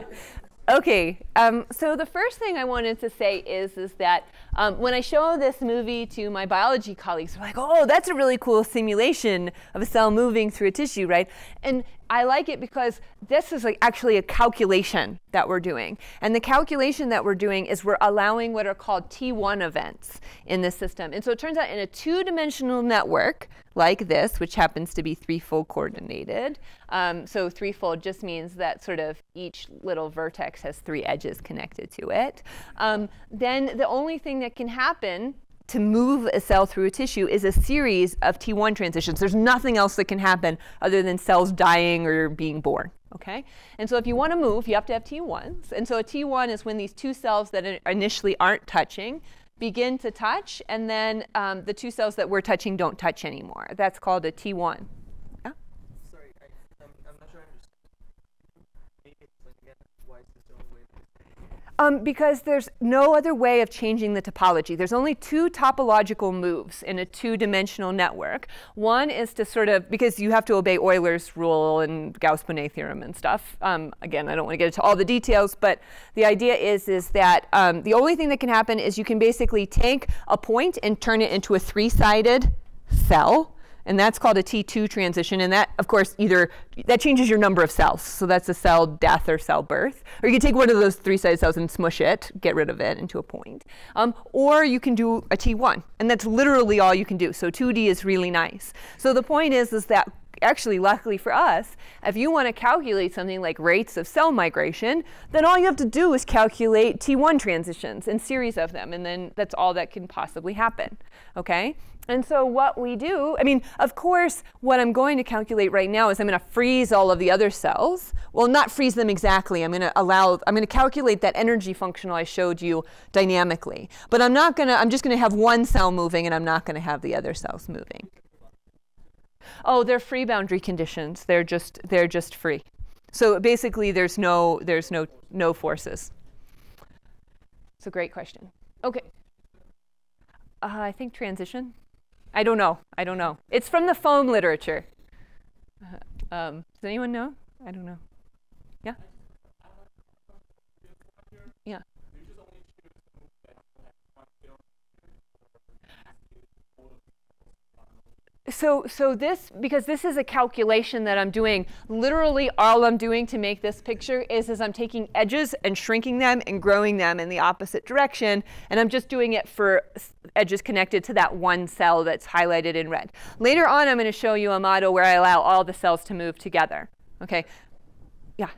Okay, um, so the first thing I wanted to say is, is that um, when I show this movie to my biology colleagues, they're like, oh, that's a really cool simulation of a cell moving through a tissue, right? And I like it because this is like actually a calculation that we're doing. And the calculation that we're doing is we're allowing what are called T one events in the system. And so it turns out in a two-dimensional network like this, which happens to be threefold coordinated. Um, so threefold just means that sort of each little vertex has three edges connected to it. Um, then the only thing that can happen to move a cell through a tissue is a series of T one transitions. There's nothing else that can happen other than cells dying or being born. Okay? And so if you want to move, you have to have T ones. And so a T one is when these two cells that initially aren't touching begin to touch, and then um, the two cells that we're touching don't touch anymore. That's called a T one. Yeah? Sorry, I, I'm, I'm not sure I understand. Maybe explain again why is this the only way? Um, because there's no other way of changing the topology. There's only two topological moves in a two-dimensional network. One is to sort of, because you have to obey Euler's rule and Gauss-Bonnet theorem and stuff. Um, again, I don't want to get into all the details, but the idea is, is that um, the only thing that can happen is you can basically take a point and turn it into a three-sided cell. And that's called a T two transition. And that, of course, either that changes your number of cells. So that's a cell death or cell birth. Or you can take one of those three-sided cells and smush it, get rid of it into a point. Um, or you can do a T one. And that's literally all you can do. So two D is really nice. So the point is, is that actually, luckily for us, if you want to calculate something like rates of cell migration, then all you have to do is calculate T one transitions and series of them. And then that's all that can possibly happen. Okay? And so what we do, I mean, of course, what I'm going to calculate right now is I'm going to freeze all of the other cells. Well, not freeze them exactly. I'm going to allow, I'm going to calculate that energy functional I showed you dynamically. But I'm not going to, I'm just going to have one cell moving, and I'm not going to have the other cells moving. Oh, they're free boundary conditions. They're just, they're just free. So basically, there's no, there's no, no forces. It's a great question. OK. Uh, I think transition. I don't know. I don't know. It's from the foam literature. Uh, um, does anyone know? I don't know. Yeah? Yeah. So, so this, because this is a calculation that I'm doing, literally all I'm doing to make this picture is, is I'm taking edges and shrinking them and growing them in the opposite direction. And I'm just doing it for edges connected to that one cell that's highlighted in red. Later on, I'm going to show you a model where I allow all the cells to move together. OK? Yeah.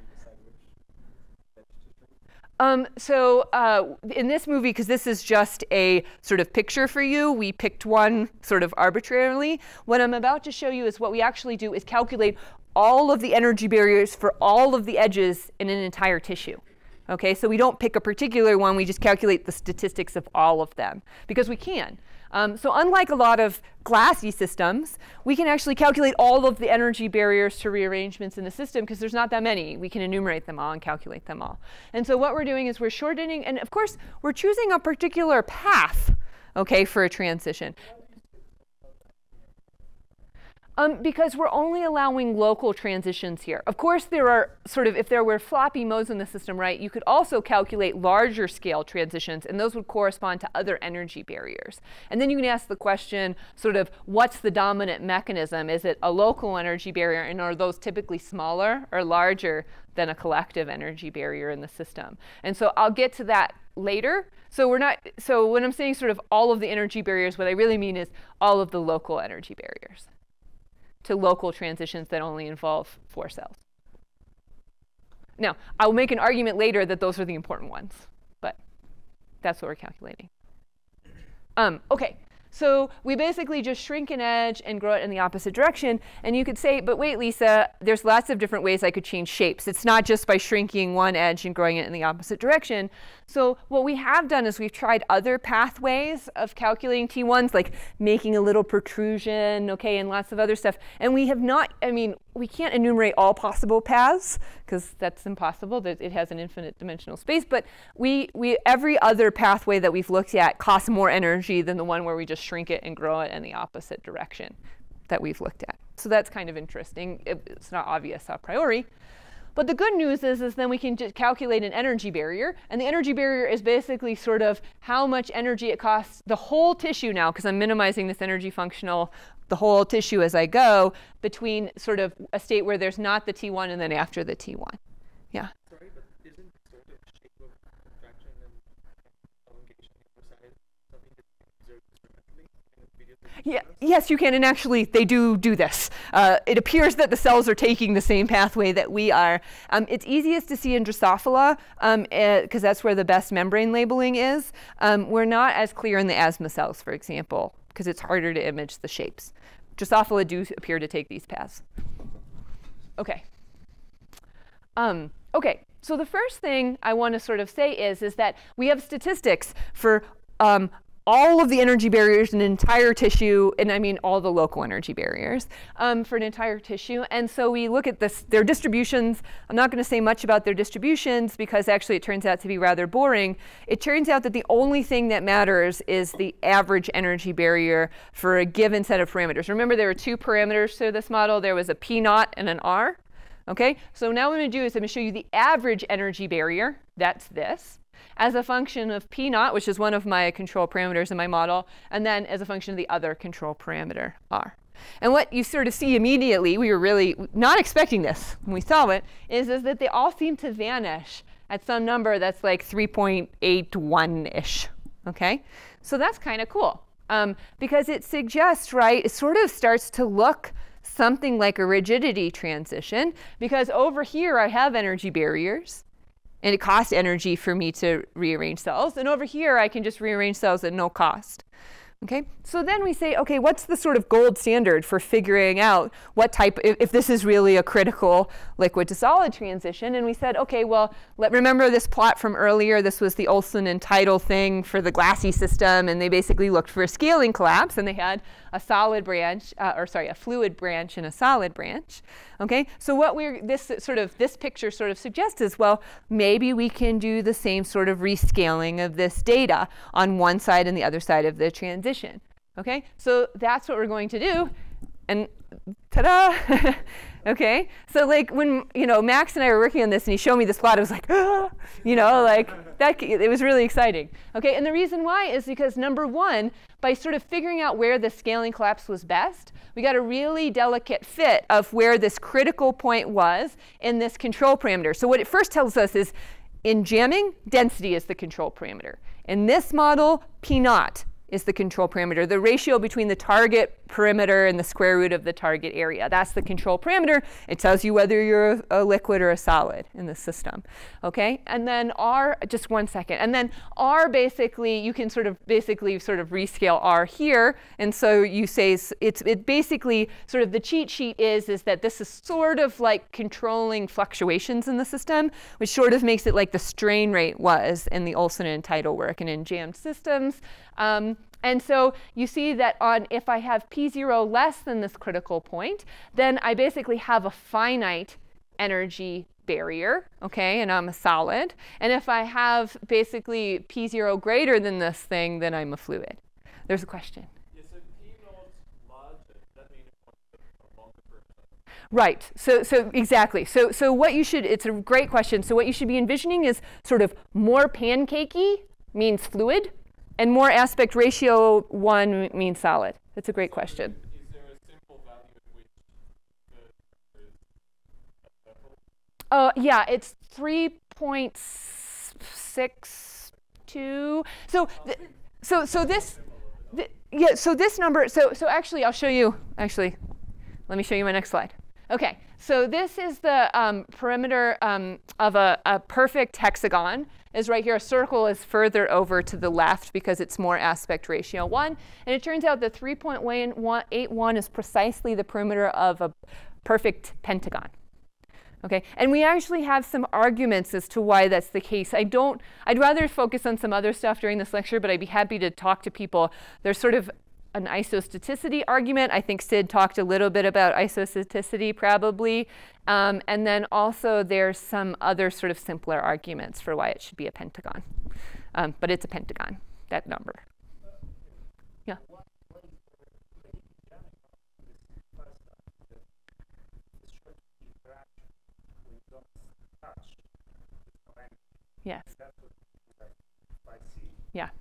Um, so uh, in this movie, because this is just a sort of picture for you, we picked one sort of arbitrarily. What I'm about to show you is what we actually do is calculate all of the energy barriers for all of the edges in an entire tissue. Okay, so we don't pick a particular one, we just calculate the statistics of all of them, because we can. Um, so unlike a lot of glassy systems, we can actually calculate all of the energy barriers to rearrangements in the system, because there's not that many. We can enumerate them all and calculate them all. And so what we're doing is we're shortening, and of course, we're choosing a particular path, okay, for a transition. Um, because we're only allowing local transitions here. Of course, there are sort of, if there were floppy modes in the system, right, you could also calculate larger scale transitions, and those would correspond to other energy barriers. And then you can ask the question, sort of, what's the dominant mechanism? Is it a local energy barrier, and are those typically smaller or larger than a collective energy barrier in the system? And so I'll get to that later. So we're not, so when I'm saying sort of all of the energy barriers, what I really mean is all of the local energy barriers to local transitions that only involve four cells. Now, I'll make an argument later that those are the important ones, but that's what we're calculating. Um, OK, so we basically just shrink an edge and grow it in the opposite direction. And you could say, but wait, Lisa, there's lots of different ways I could change shapes. It's not just by shrinking one edge and growing it in the opposite direction. So what we have done is we've tried other pathways of calculating T ones, like making a little protrusion, OK, and lots of other stuff. And we have not, I mean, we can't enumerate all possible paths, because that's impossible, that it has an infinite dimensional space. But we, we, every other pathway that we've looked at costs more energy than the one where we just shrink it and grow it in the opposite direction that we've looked at. So that's kind of interesting. It, it's not obvious a priori. But the good news is, is then we can just calculate an energy barrier. And the energy barrier is basically sort of how much energy it costs the whole tissue now, because I'm minimizing this energy functional, the whole tissue as I go, between sort of a state where there's not the T one and then after the T one. Yeah? Sorry, but isn't sort of shape of contraction and elongation exercise something that you can observe experimentally in the video? Yeah, yes, you can, and actually they do do this. Uh, it appears that the cells are taking the same pathway that we are. Um, it's easiest to see in Drosophila, um, because that's where the best membrane labeling is. Um, we're not as clear in the asthma cells, for example, because it's harder to image the shapes. Drosophila do appear to take these paths. Okay. Um, okay, so the first thing I want to sort of say is, is that we have statistics for um, all of the energy barriers in an entire tissue, and I mean all the local energy barriers um, for an entire tissue. And so we look at this, their distributions. I'm not going to say much about their distributions because actually it turns out to be rather boring. It turns out that the only thing that matters is the average energy barrier for a given set of parameters. Remember, there were two parameters to this model. There was a P naught and an R. Okay, so now what I'm going to do is I'm going to show you the average energy barrier. That's this, as a function of P naught, which is one of my control parameters in my model, and then as a function of the other control parameter, R. And what you sort of see immediately, we were really not expecting this when we saw it, is, is that they all seem to vanish at some number that's like three point eight one-ish. Okay, so that's kind of cool um, because it suggests, right, it sort of starts to look something like a rigidity transition, because over here I have energy barriers. And it costs energy for me to rearrange cells. And over here, I can just rearrange cells at no cost. Okay, so then we say, okay, what's the sort of gold standard for figuring out what type, if, if this is really a critical liquid to solid transition? And we said, okay, well, let, remember this plot from earlier? This was the Olson and Tidal thing for the glassy system, and they basically looked for a scaling collapse, and they had a solid branch, uh, or sorry, a fluid branch and a solid branch. Okay, so what we're, this sort of, this picture sort of suggests is, well, maybe we can do the same sort of rescaling of this data on one side and the other side of the transition. Okay, so that's what we're going to do, and ta-da! Okay, so like when you know Max and I were working on this, and he showed me this plot, I was like, ah! you know, like that. It was really exciting. Okay, and the reason why is because number one, by sort of figuring out where the scaling collapse was best, we got a really delicate fit of where this critical point was in this control parameter. So what it first tells us is, in jamming, density is the control parameter. In this model, P naught is the control parameter, the ratio between the target perimeter and the square root of the target area. That's the control parameter. It tells you whether you're a, a liquid or a solid in the system. Okay, and then R, just one second. And then R basically, you can sort of basically sort of rescale R here. And so you say it's, it basically sort of the cheat sheet is, is that this is sort of like controlling fluctuations in the system, which sort of makes it like the strain rate was in the Olson and Tidal work and in jammed systems. Um, And so you see that on, if I have P zero less than this critical point, then I basically have a finite energy barrier, okay, and I'm a solid. And if I have basically P zero greater than this thing, then I'm a fluid. There's a question. Yes, so P naught larger, that means a longer perimeter. Right. So, so exactly. So, so what you should, it's a great question. So what you should be envisioning is sort of more pancakey means fluid, and more aspect ratio one means solid. That's a great question. Is there a simple value at which the is purple? Uh, yeah, it's three point six two. So, th so, so this, th yeah. So this number. So, so actually, I'll show you. Actually, let me show you my next slide. Okay. So this is the um, perimeter um, of a, a perfect hexagon. Is right here. A circle is further over to the left because it's more aspect ratio one. And it turns out that three point eight one is precisely the perimeter of a perfect pentagon. Okay, and we actually have some arguments as to why that's the case. I don't, I'd rather focus on some other stuff during this lecture, but I'd be happy to talk to people. There's sort of an isostaticity argument. I think Sid talked a little bit about isostaticity probably. Um, and then also there's some other sort of simpler arguments for why it should be a pentagon. Um, but it's a pentagon, that number. Yeah. Yes. Yeah.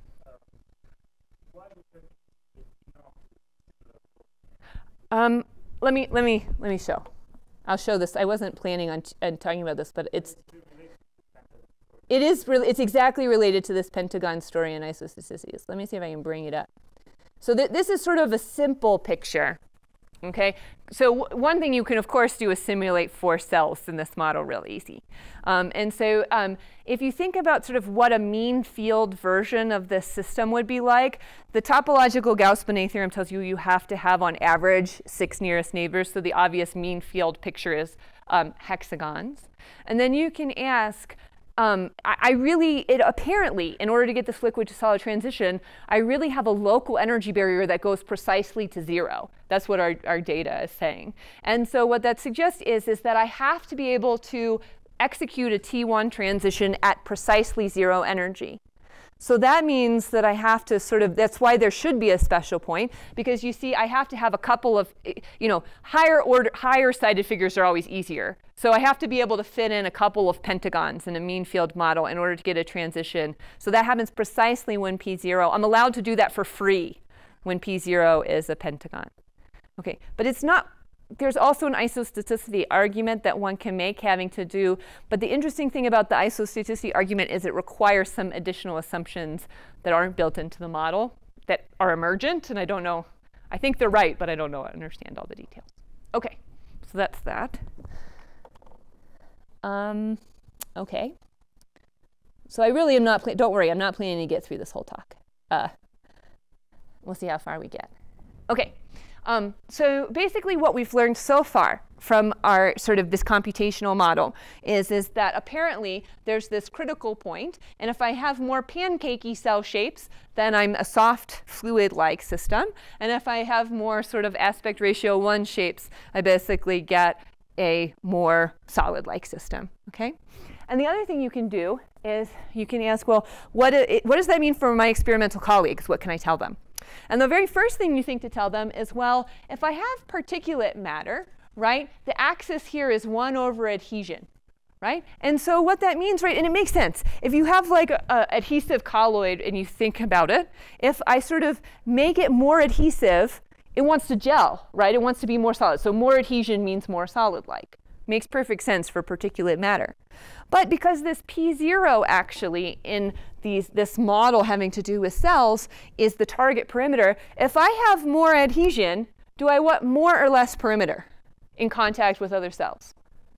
Um, let me let me let me show. I'll show this. I wasn't planning on, t on talking about this, but it's it is really it's exactly related to this pentagon story in isostatistics. Let me see if I can bring it up. So th this is sort of a simple picture. Okay, so w one thing you can of course do is simulate four cells in this model real easy. Um, and so um, if you think about sort of what a mean field version of this system would be like, the topological Gauss-Bonnet theorem tells you you have to have on average six nearest neighbors. So the obvious mean field picture is um, hexagons. And then you can ask, Um, I, I really, it apparently, in order to get this liquid to solid transition, I really have a local energy barrier that goes precisely to zero. That's what our, our data is saying. And so what that suggests is, is that I have to be able to execute a T one transition at precisely zero energy. So that means that I have to sort of, that's why there should be a special point, because you see, I have to have a couple of, you know, higher order, higher sided figures are always easier. So I have to be able to fit in a couple of pentagons in a mean field model in order to get a transition. So that happens precisely when P zero. I'm allowed to do that for free when P zero is a pentagon. Okay, but it's not, there's also an isostaticity argument that one can make having to do, but the interesting thing about the isostaticity argument is it requires some additional assumptions that aren't built into the model that are emergent, and I don't know, I think they're right, but I don't know, I understand all the details. Okay, so that's that. Um, okay. So I really am not, don't worry, I'm not planning to get through this whole talk. Uh, we'll see how far we get. Okay. Um, so basically what we've learned so far from our sort of this computational model is, is that apparently there's this critical point, and if I have more pancakey cell shapes, then I'm a soft fluid-like system. And if I have more sort of aspect ratio one shapes, I basically get a more solid-like system. Okay? And the other thing you can do is you can ask, well, what, it, what does that mean for my experimental colleagues? What can I tell them? And the very first thing you think to tell them is, well, if I have particulate matter, right, the axis here is one over adhesion, right? And so what that means, right, and it makes sense. If you have like a, a adhesive colloid and you think about it, if I sort of make it more adhesive, it wants to gel, right? It wants to be more solid. So more adhesion means more solid-like. Makes perfect sense for particulate matter. But because this P zero actually in these, this model having to do with cells is the target perimeter, if I have more adhesion, do I want more or less perimeter in contact with other cells?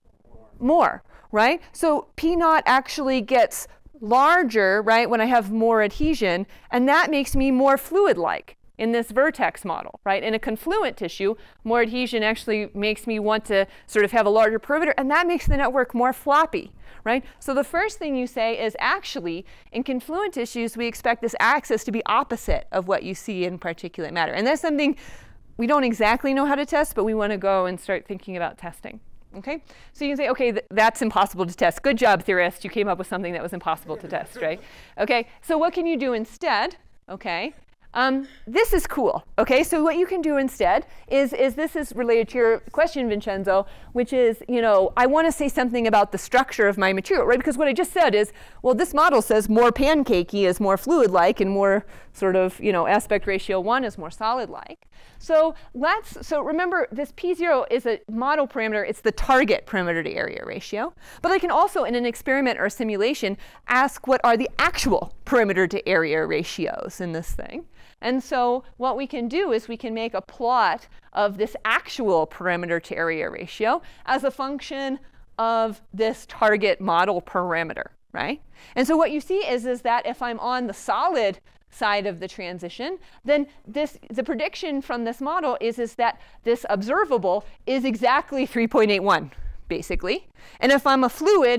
More, more, right? So P naught actually gets larger, right, when I have more adhesion, and that makes me more fluid-like in this vertex model, right? In a confluent tissue, more adhesion actually makes me want to sort of have a larger perimeter, and that makes the network more floppy, right? So the first thing you say is actually, in confluent tissues, we expect this axis to be opposite of what you see in particulate matter. And that's something we don't exactly know how to test, but we want to go and start thinking about testing. Okay? So you can say, okay, th that's impossible to test. Good job, theorist. You came up with something that was impossible to test, right? Okay, so what can you do instead? Okay. Um, this is cool. Okay, so what you can do instead is, is this is related to your question, Vincenzo, which is, you know, I want to say something about the structure of my material, right? Because what I just said is, well, this model says more pancakey is more fluid-like and more sort of, you know, aspect ratio one is more solid-like. So let's, so remember this P zero is a model parameter. It's the target perimeter to area ratio. But I can also, in an experiment or a simulation, ask what are the actual perimeter to area ratios in this thing. And so what we can do is we can make a plot of this actual perimeter to area ratio as a function of this target model parameter, right? And so what you see is, is that if I'm on the solid side of the transition, then this, the prediction from this model is, is that this observable is exactly three point eight one, basically. And if I'm a fluid,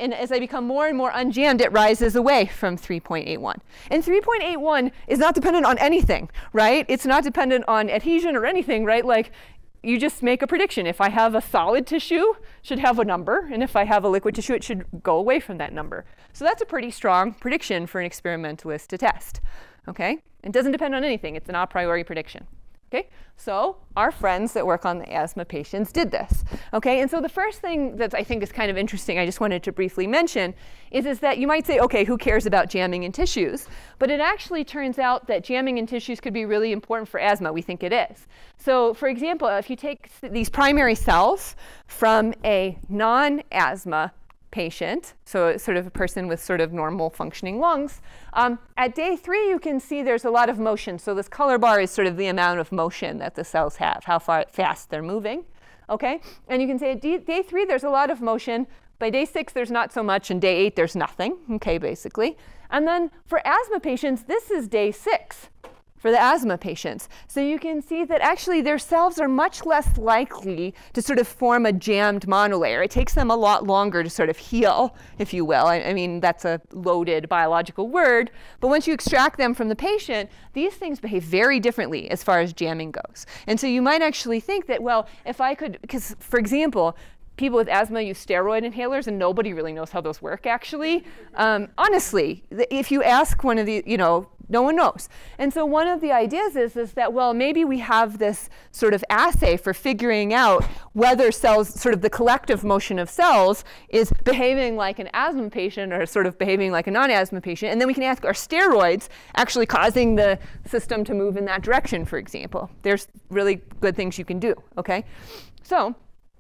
And as I become more and more unjammed, it rises away from three point eight one. And three point eight one is not dependent on anything, right? It's not dependent on adhesion or anything, right? Like, you just make a prediction. If I have a solid tissue, it should have a number. And if I have a liquid tissue, it should go away from that number. So that's a pretty strong prediction for an experimentalist to test. Okay? It doesn't depend on anything. It's an a priori prediction. Okay? So our friends that work on the asthma patients did this. Okay? And so the first thing that I think is kind of interesting, I just wanted to briefly mention, is, is that you might say, okay, who cares about jamming in tissues? But it actually turns out that jamming in tissues could be really important for asthma. We think it is. So for example, if you take these primary cells from a non-asthma patient, so sort of a person with sort of normal functioning lungs, um, at day three you can see there's a lot of motion. So this color bar is sort of the amount of motion that the cells have, how far fast they're moving. Okay? And you can say at d day three there's a lot of motion. By day six there's not so much, and day eight there's nothing, okay, basically. And then for asthma patients, this is day six for the asthma patients. So you can see that actually their cells are much less likely to sort of form a jammed monolayer. It takes them a lot longer to sort of heal, if you will. I, I mean, that's a loaded biological word. But once you extract them from the patient, these things behave very differently as far as jamming goes. And so you might actually think that, well, if I could, because for example, people with asthma use steroid inhalers, and nobody really knows how those work, actually. Um, honestly, if you ask one of the, you know, no one knows. And so one of the ideas is, is that, well, maybe we have this sort of assay for figuring out whether cells, sort of the collective motion of cells, is behaving like an asthma patient or sort of behaving like a non-asthma patient. And then we can ask, are steroids actually causing the system to move in that direction, for example? There's really good things you can do, okay? So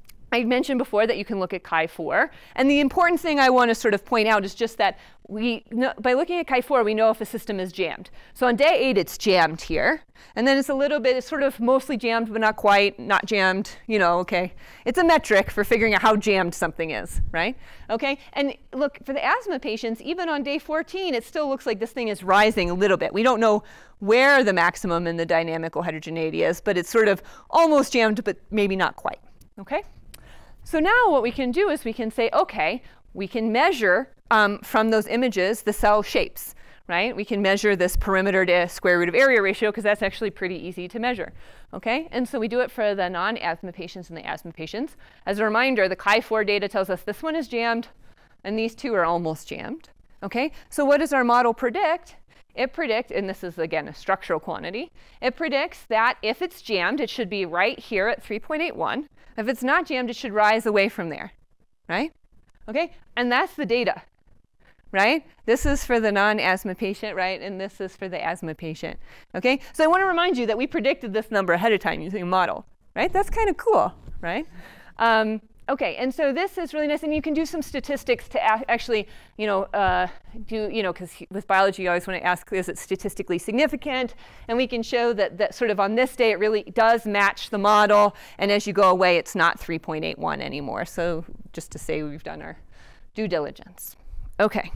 I mentioned before that you can look at chi four. And the important thing I want to sort of point out is just that we know, by looking at chi four, we know if a system is jammed. So on day eight, it's jammed here. And then it's a little bit, it's sort of mostly jammed, but not quite, not jammed, you know, okay. It's a metric for figuring out how jammed something is, right? Okay, and look, for the asthma patients, even on day fourteen, it still looks like this thing is rising a little bit. We don't know where the maximum in the dynamical heterogeneity is, but it's sort of almost jammed, but maybe not quite, okay? So now what we can do is we can say, okay, we can measure um, from those images the cell shapes, right? We can measure this perimeter to square root of area ratio, because that's actually pretty easy to measure, okay? And so we do it for the non-asthma patients and the asthma patients. As a reminder, the chi four data tells us this one is jammed, and these two are almost jammed, okay? So what does our model predict? It predicts, and this is, again, a structural quantity, it predicts that if it's jammed, it should be right here at three point eight one. If it's not jammed, it should rise away from there, right? Okay, and that's the data, right? This is for the non-asthma patient, right? And this is for the asthma patient, okay? So I want to remind you that we predicted this number ahead of time using a model, right? That's kind of cool, right? Um, Okay, and so this is really nice, and you can do some statistics to actually, you know, uh, do, you know, because with biology you always want to ask, is it statistically significant? And we can show that, that sort of on this day it really does match the model, and as you go away it's not three point eight one anymore. So just to say we've done our due diligence. Okay,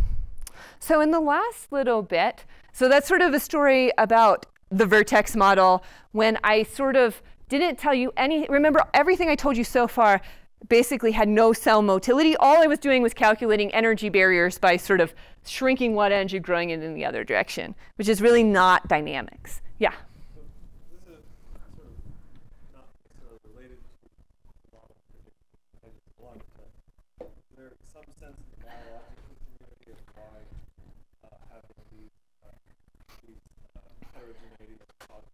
so in the last little bit, so that's sort of a story about the vertex model when I sort of didn't tell you any, remember everything I told you so far basically had no cell motility. All I was doing was calculating energy barriers by sort of shrinking one edge and growing it in the other direction, which is really not dynamics. Yeah? So this is sort of not necessarily related to the model prediction as one, but is there some sense in the biological community of why uh, having these, uh, these uh, heterogeneity of causes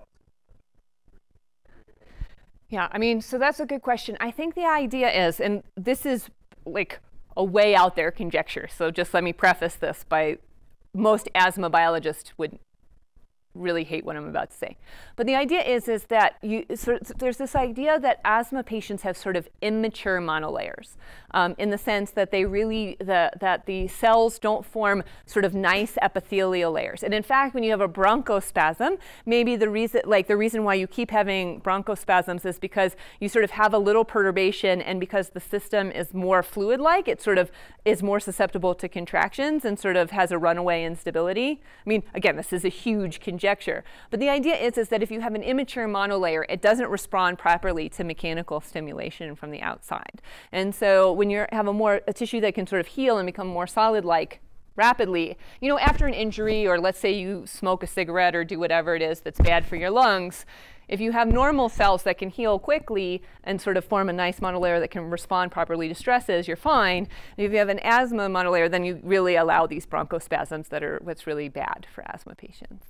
Yeah, I mean, so that's a good question. I think the idea is, and this is like a way out there conjecture, so just let me preface this by most asthma biologists would really hate what I'm about to say. But the idea is, is that you, so there's this idea that asthma patients have sort of immature monolayers um, in the sense that they really, the, that the cells don't form sort of nice epithelial layers. And in fact, when you have a bronchospasm, maybe the reason, like the reason why you keep having bronchospasms is because you sort of have a little perturbation, and because the system is more fluid-like, it sort of is more susceptible to contractions and sort of has a runaway instability. I mean, again, this is a huge conjecture. conjecture. But the idea is, is that if you have an immature monolayer, it doesn't respond properly to mechanical stimulation from the outside. And so when you have a more a tissue that can sort of heal and become more solid-like rapidly, you know, after an injury, or let's say you smoke a cigarette or do whatever it is that's bad for your lungs, if you have normal cells that can heal quickly and sort of form a nice monolayer that can respond properly to stresses, you're fine. And if you have an asthma monolayer, then you really allow these bronchospasms that are what's really bad for asthma patients.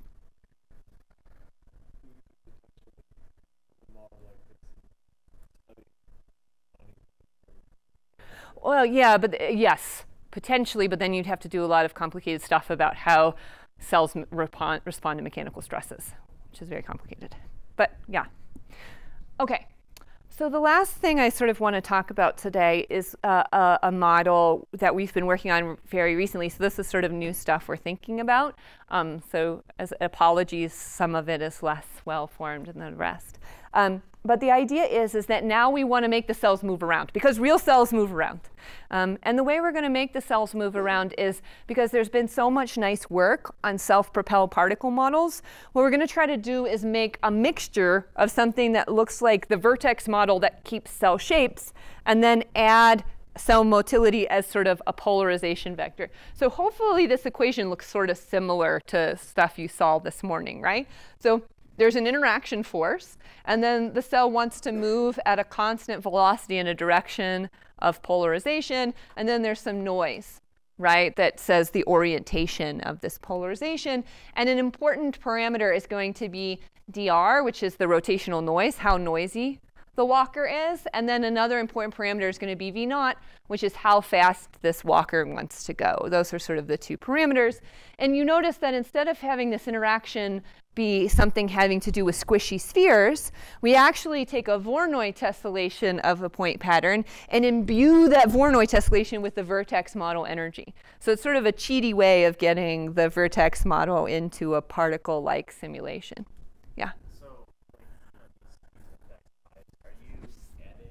Well, yeah, but uh, yes, potentially, but then you'd have to do a lot of complicated stuff about how cells respond, respond to mechanical stresses, which is very complicated. But yeah. OK. So the last thing I sort of want to talk about today is uh, a, a model that we've been working on very recently. So this is sort of new stuff we're thinking about. Um, so as apologies, some of it is less well-formed than the rest. Um, but the idea is, is that now we want to make the cells move around, because real cells move around. Um, and the way we're going to make the cells move around is because there's been so much nice work on self-propelled particle models. What we're going to try to do is make a mixture of something that looks like the vertex model that keeps cell shapes, and then add cell motility as sort of a polarization vector. So hopefully this equation looks sort of similar to stuff you saw this morning, right? So there's an interaction force, and then the cell wants to move at a constant velocity in a direction of polarization, and then there's some noise, right, that says the orientation of this polarization. And an important parameter is going to be dr, which is the rotational noise, how noisy the walker is. And then another important parameter is going to be v naught, which is how fast this walker wants to go. Those are sort of the two parameters. And you notice that instead of having this interaction be something having to do with squishy spheres, we actually take a Voronoi tessellation of a point pattern and imbue that Voronoi tessellation with the vertex model energy. So it's sort of a cheaty way of getting the vertex model into a particle-like simulation. Yeah? So, like, are you adding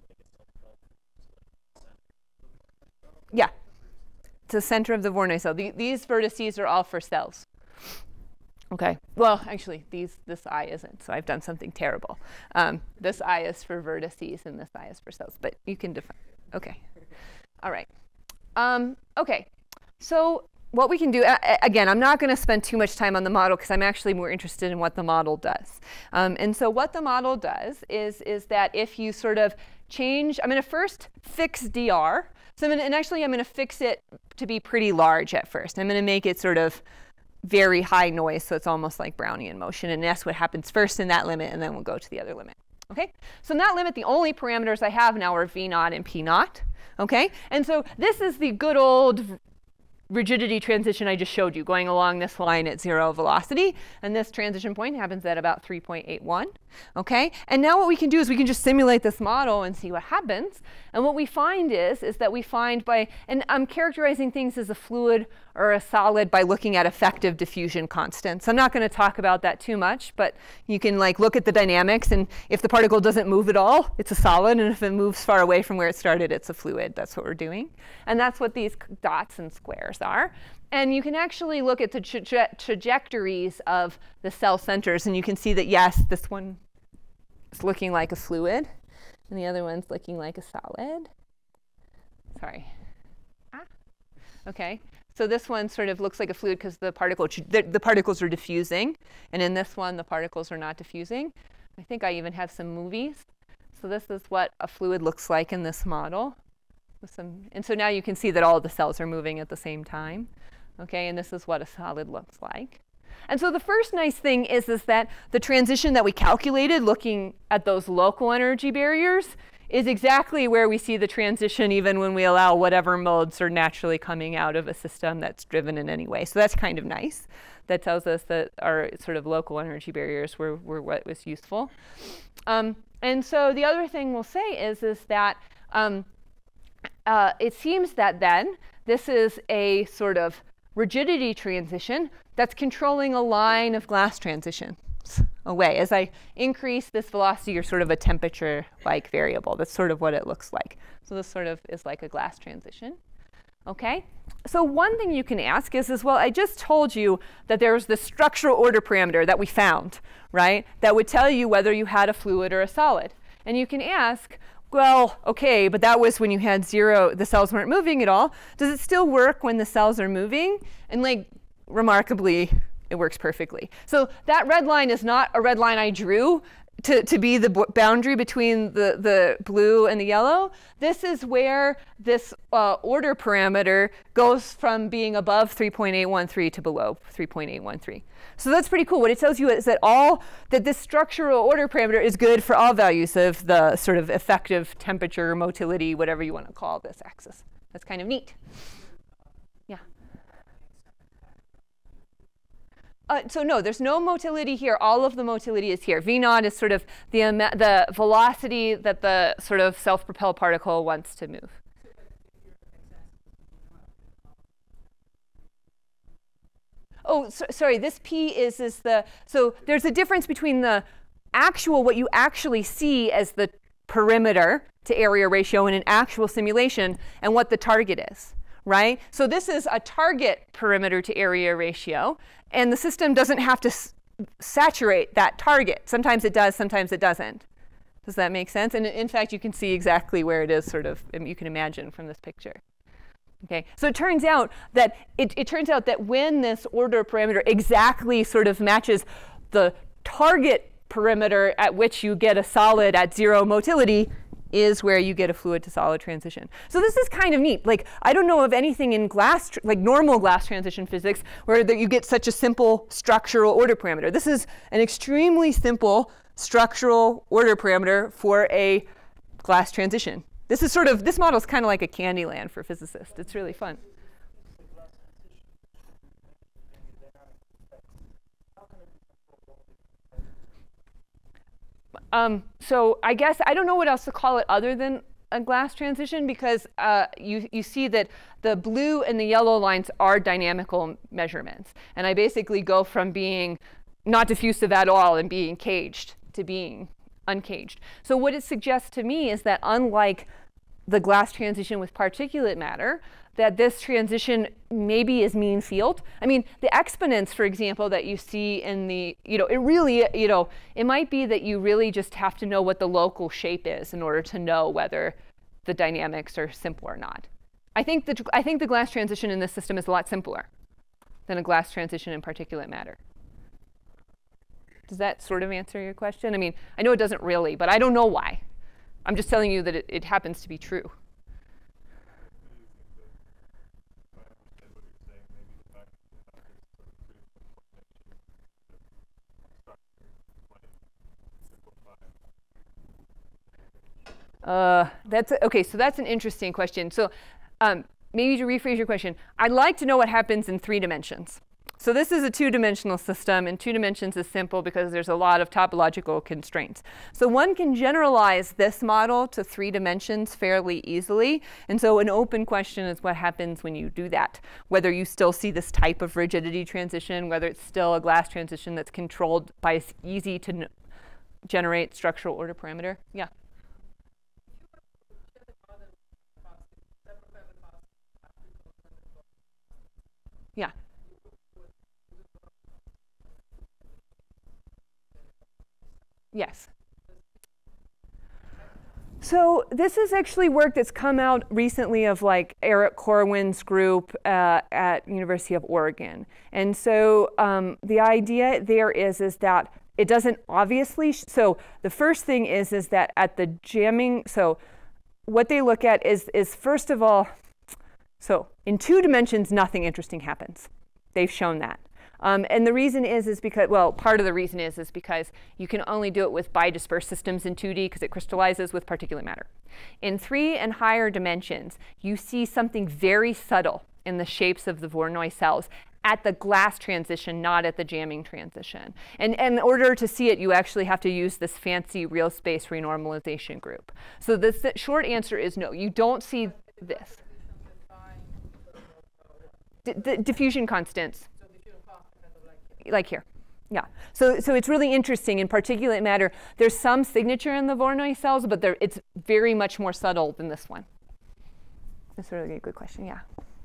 Yeah. To the center of the Voronoi cell. The, these vertices are all for cells. OK. Well, actually, these, this eye isn't, so I've done something terrible. Um, this eye is for vertices, and this eye is for cells. But you can define. OK. All right. Um, OK. So what we can do, uh, again, I'm not going to spend too much time on the model, because I'm actually more interested in what the model does. Um, and so what the model does is, is that if you sort of change, I'm going to first fix dr. So I'm gonna, and actually, I'm going to fix it to be pretty large at first. I'm going to make it sort of very high noise, so it's almost like Brownian motion. And that's what happens first in that limit, and then we'll go to the other limit. OK? So in that limit, the only parameters I have now are v naught and p naught. OK? And so this is the good old rigidity transition I just showed you, going along this line at zero velocity. And this transition point happens at about three point eight one. OK? And now what we can do is we can just simulate this model and see what happens. And what we find is, is that we find by, and I'm characterizing things as a fluid or a solid by looking at effective diffusion constants. I'm not going to talk about that too much, but you can like look at the dynamics, and if the particle doesn't move at all, it's a solid, and if it moves far away from where it started, it's a fluid. That's what we're doing. And that's what these dots and squares are. And you can actually look at the tra trajectories of the cell centers, and you can see that, yes, this one is looking like a fluid, and the other one's looking like a solid. Sorry. Ah. OK. So this one sort of looks like a fluid because the, particle the, the particles are diffusing. And in this one, the particles are not diffusing. I think I even have some movies. So this is what a fluid looks like in this model. With some, and so now you can see that all the cells are moving at the same time. OK, and this is what a solid looks like. And so the first nice thing is, is that the transition that we calculated looking at those local energy barriers is exactly where we see the transition even when we allow whatever modes are naturally coming out of a system that's driven in any way. So that's kind of nice. That tells us that our sort of local energy barriers were, were what was useful. Um, and so the other thing we'll say is, is that um, uh, it seems that then this is a sort of rigidity transition that's controlling a line of glass transition away. As I increase this velocity, you're sort of a temperature-like variable. That's sort of what it looks like. So this sort of is like a glass transition. Okay? So one thing you can ask is, is, well, I just told you that there's this structural order parameter that we found, right, that would tell you whether you had a fluid or a solid. And you can ask, well, okay, but that was when you had zero, the cells weren't moving at all. Does it still work when the cells are moving? And like, remarkably, it works perfectly. So that red line is not a red line I drew to, to be the boundary between the, the blue and the yellow. This is where this uh, order parameter goes from being above three point eight one three to below three point eight one three. So that's pretty cool. What it tells you is that all that this structural order parameter is good for all values of the sort of effective temperature, motility, whatever you want to call this axis. That's kind of neat. Yeah. Uh, so no, there's no motility here. All of the motility is here. V naught is sort of the, um, the velocity that the sort of self-propelled particle wants to move. Oh, so, sorry, this P is, is the, so there's a difference between the actual, what you actually see as the perimeter to area ratio in an actual simulation and what the target is, right? So this is a target perimeter to area ratio, and the system doesn't have to s saturate that target. Sometimes it does, sometimes it doesn't. Does that make sense? And in fact, you can see exactly where it is sort of, you can imagine from this picture. Okay, so it turns out that it, it turns out that when this order parameter exactly sort of matches the target perimeter at which you get a solid at zero motility is where you get a fluid to solid transition. So this is kind of neat. Like, I don't know of anything in glass, like normal glass transition physics, where that you get such a simple structural order parameter. This is an extremely simple structural order parameter for a glass transition. This is sort of, this model is kind of like a candy land for physicists. It's really fun. Um, so I guess I don't know what else to call it other than a glass transition, because uh, you, you see that the blue and the yellow lines are dynamical measurements. And I basically go from being not diffusive at all and being caged to being uncaged. So what it suggests to me is that unlike the glass transition with particulate matter, that this transition maybe is mean field. I mean, the exponents, for example, that you see in the, you know, it really, you know, it might be that you really just have to know what the local shape is in order to know whether the dynamics are simple or not. I think the, I think the glass transition in this system is a lot simpler than a glass transition in particulate matter. Does that sort of answer your question? I mean, I know it doesn't really, but I don't know why. I'm just telling you that it, it happens to be true. Uh, that's a, okay, so that's an interesting question. So um, maybe to rephrase your question, I'd like to know what happens in three dimensions. So this is a two-dimensional system, and two dimensions is simple because there's a lot of topological constraints. So one can generalize this model to three dimensions fairly easily. And so an open question is what happens when you do that, whether you still see this type of rigidity transition, whether it's still a glass transition that's controlled by this easy to generate structural order parameter. Yeah. Yeah. Yes. So this is actually work that's come out recently of like Eric Corwin's group uh, at University of Oregon. And so um, the idea there is, is that it doesn't obviously, sh so the first thing is, is that at the jamming, so what they look at is, is first of all, so in two dimensions, nothing interesting happens. They've shown that. Um, and the reason is, is because, well, part of the reason is, is because you can only do it with bidispersed systems in two D because it crystallizes with particulate matter. In three and higher dimensions, you see something very subtle in the shapes of the Voronoi cells at the glass transition, not at the jamming transition. And, and in order to see it, you actually have to use this fancy real space renormalization group. So the, the short answer is no, you don't see this. D the diffusion constants. Like here. Yeah. So, so it's really interesting. In particulate matter, there's some signature in the Voronoi cells, but it's very much more subtle than this one. That's a really good question. Yeah.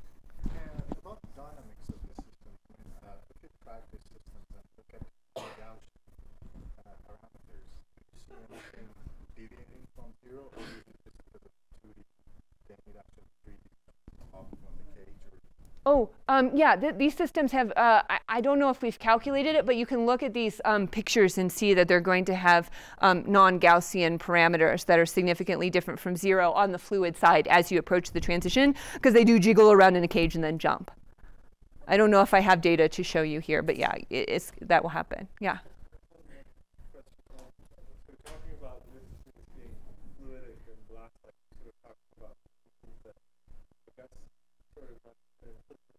practice systems and look at the Gaussian uh, parameters, do you see anything deviating from zero, or do you think it's because of two D, they need actually three D off from the cage? Or Oh, um, yeah, th these systems have, uh, I, I don't know if we've calculated it, but you can look at these um, pictures and see that they're going to have um, non-Gaussian parameters that are significantly different from zero on the fluid side as you approach the transition, because they do jiggle around in a cage and then jump. I don't know if I have data to show you here, but yeah, it, it's, that will happen. Yeah. So talking about this things being fluidic and glass-like, sort of talking about things that I guess sort of like uh,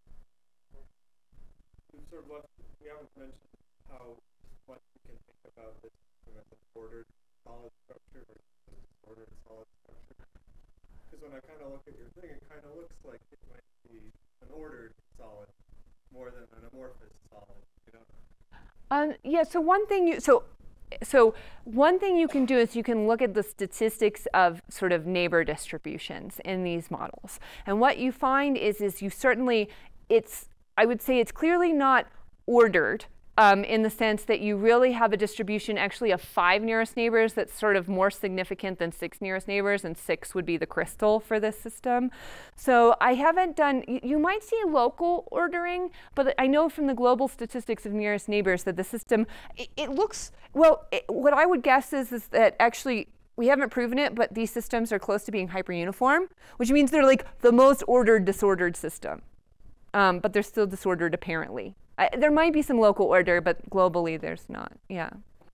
we've sort of left, we haven't mentioned how much we can think about this as an ordered solid structure versus a disordered solid structure. Because when I kind of look at your thing, it kind of looks like it might be an ordered solid more than an amorphous solid, you know? Um, yeah, so one thing you, so, so one thing you can do is you can look at the statistics of sort of neighbor distributions in these models. And what you find is, is you certainly, it's, I would say it's clearly not ordered um, in the sense that you really have a distribution actually of five nearest neighbors that's sort of more significant than six nearest neighbors, and six would be the crystal for this system. So I haven't done, you, you might see local ordering, but I know from the global statistics of nearest neighbors that the system, it, it looks, well, it, what I would guess is, is that actually, we haven't proven it, but these systems are close to being hyperuniform, which means they're like the most ordered disordered system. Um, but they're still disordered apparently. I, there might be some local order, but globally there's not. Yeah.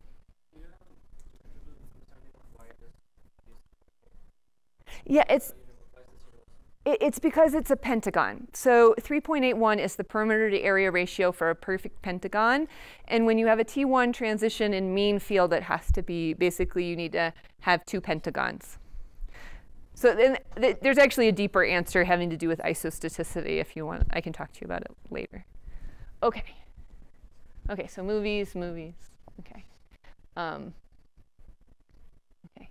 Yeah, it's it, it's because it's a pentagon. So three point eight one is the perimeter to area ratio for a perfect pentagon. And when you have a T one transition in mean field, it has to be basically you need to have two pentagons. So then th there's actually a deeper answer having to do with isostaticity if you want. I can talk to you about it later. Okay. Okay, so movies, movies. Okay. Um, okay.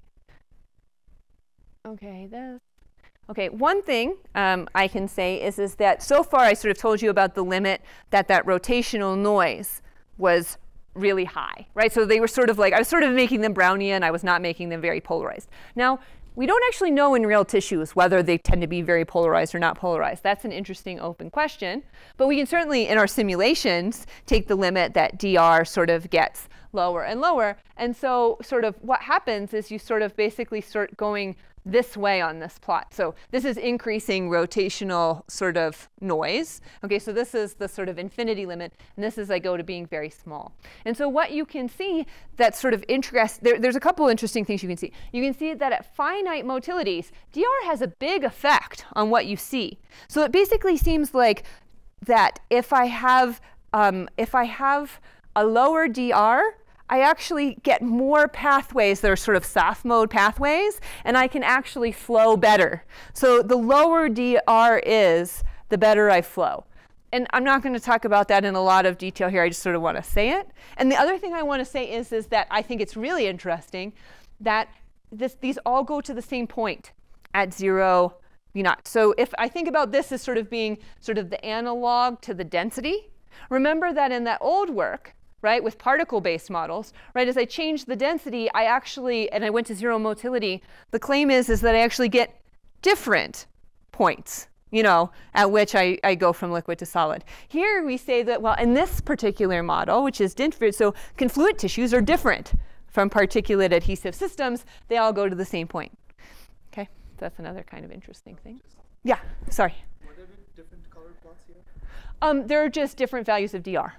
Okay, this. Okay, one thing um, I can say is, is that so far I sort of told you about the limit that that rotational noise was really high, right? So they were sort of like, I was sort of making them Brownian, I was not making them very polarized. Now, we don't actually know in real tissues whether they tend to be very polarized or not polarized. That's an interesting open question. But we can certainly, in our simulations, take the limit that D R sort of gets lower and lower. And so sort of what happens is you sort of basically start going this way on this plot. So this is increasing rotational sort of noise. Okay, so this is the sort of infinity limit, and this is I go to being very small. And so what you can see that sort of interest, there, there's a couple interesting things you can see. You can see that at finite motilities, D R has a big effect on what you see. So it basically seems like that if I have, um, if I have a lower D R, I actually get more pathways that are sort of soft mode pathways, and I can actually flow better. So the lower D R is, the better I flow. And I'm not going to talk about that in a lot of detail here. I just sort of want to say it. And the other thing I want to say is, is that I think it's really interesting that this, these all go to the same point at zero V naught. So if I think about this as sort of being sort of the analog to the density, remember that in that old work, right, with particle-based models, right, as I changed the density, I actually, and I went to zero motility, the claim is, is that I actually get different points, you know, at which I, I go from liquid to solid. Here we say that, well, in this particular model, which is Dinford, so confluent tissues are different from particulate adhesive systems. They all go to the same point. Okay, that's another kind of interesting thing. Yeah, sorry. Were there different colored plots here? Um, there are just different values of D R.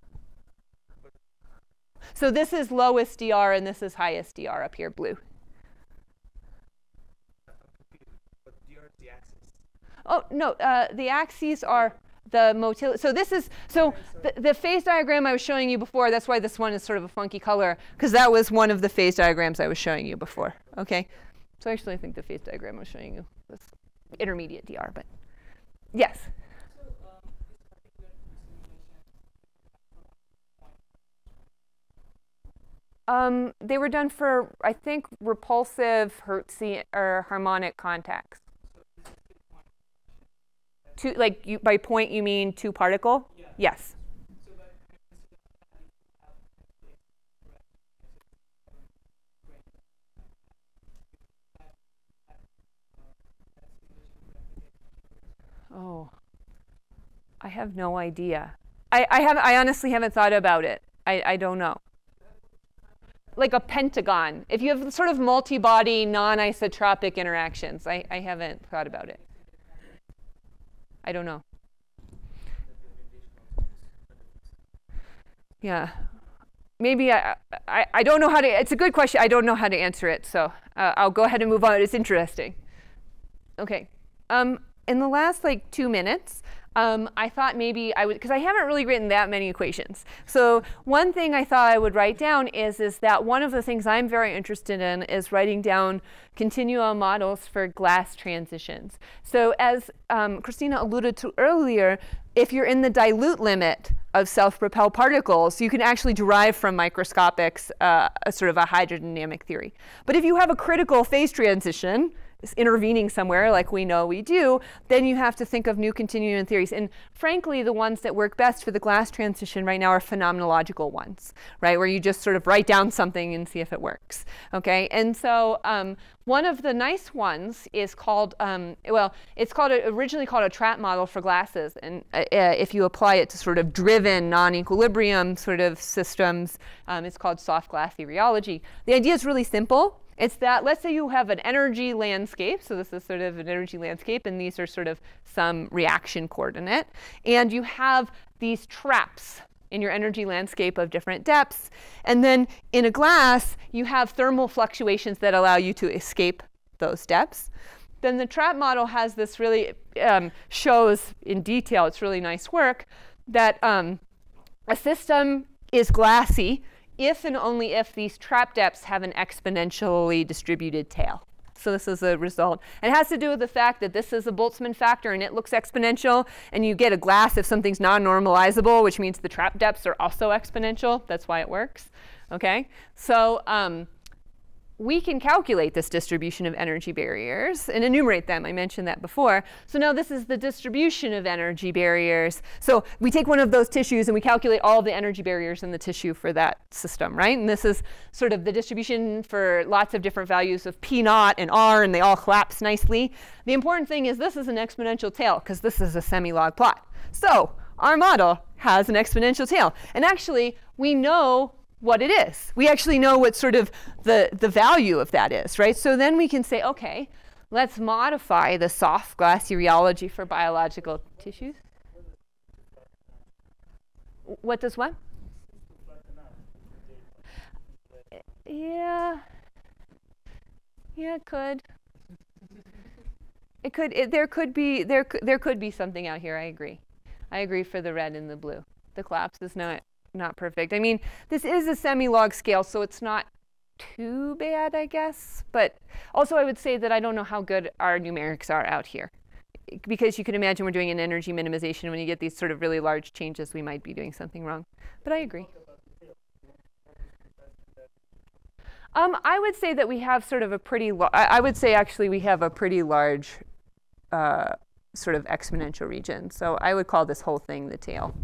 So this is lowest D R, and this is highest D R up here, blue. But D R is the axis. Oh, no, uh, the axes are the motility. So this is, so the, the phase diagram I was showing you before, that's why this one is sort of a funky color, because that was one of the phase diagrams I was showing you before. Okay? So actually, I think the phase diagram I was showing you was intermediate D R, but yes? Um, they were done for, I think, repulsive Hertzian or harmonic contacts. Two, like you, by point you mean two particle? Yeah. Yes. So by Oh, I have no idea. I, I, have, I honestly haven't thought about it. I, I don't know. Like a pentagon. If you have sort of multi-body, non-isotropic interactions, I, I haven't thought about it. I don't know. Yeah. Maybe I, I, I don't know how to, it's a good question. I don't know how to answer it, so uh, I'll go ahead and move on. It's interesting. Okay. Um, in the last like two minutes, um, I thought maybe I would, because I haven't really written that many equations. So one thing I thought I would write down is, is that one of the things I'm very interested in is writing down continuum models for glass transitions. So as um, Christina alluded to earlier, if you're in the dilute limit of self-propelled particles, you can actually derive from microscopics uh, a sort of a hydrodynamic theory. But if you have a critical phase transition, intervening somewhere like we know we do, then you have to think of new continuum theories. And frankly, the ones that work best for the glass transition right now are phenomenological ones, right? Where you just sort of write down something and see if it works, okay? And so um, one of the nice ones is called, um, well, it's called a, originally called a trap model for glasses. And uh, if you apply it to sort of driven non-equilibrium sort of systems, um, it's called soft glass theoryology. The idea is really simple. It's that, let's say you have an energy landscape, so this is sort of an energy landscape, and these are sort of some reaction coordinate, and you have these traps in your energy landscape of different depths, and then in a glass, you have thermal fluctuations that allow you to escape those depths. Then the trap model has this really, um, shows in detail, it's really nice work, that um, a system is glassy if and only if these trap depths have an exponentially distributed tail. So this is a result. And it has to do with the fact that this is a Boltzmann factor and it looks exponential, and you get a glass if something's non-normalizable, which means the trap depths are also exponential. That's why it works. Okay? So um, we can calculate this distribution of energy barriers and enumerate them. I mentioned that before. So now this is the distribution of energy barriers. So we take one of those tissues and we calculate all of the energy barriers in the tissue for that system, right? And this is sort of the distribution for lots of different values of P naught and R, and they all collapse nicely. The important thing is this is an exponential tail because this is a semi-log plot. So our model has an exponential tail. And actually, we know what it is. We actually know what sort of the, the value of that is, right? So then we can say, okay, let's modify the soft glass uriology for biological tissues. What does what? Yeah. Yeah, it could. It could. It, there could be. There. There could be something out here. I agree. I agree for the red and the blue. The collapse is not. Not perfect. I mean, this is a semi-log scale, so it's not too bad, I guess. But also I would say that I don't know how good our numerics are out here. Because you can imagine we're doing an energy minimization. When you get these sort of really large changes, we might be doing something wrong. But I agree. Um, I would say that we have sort of a pretty, I, I would say actually we have a pretty large uh, sort of exponential region. So I would call this whole thing the tail.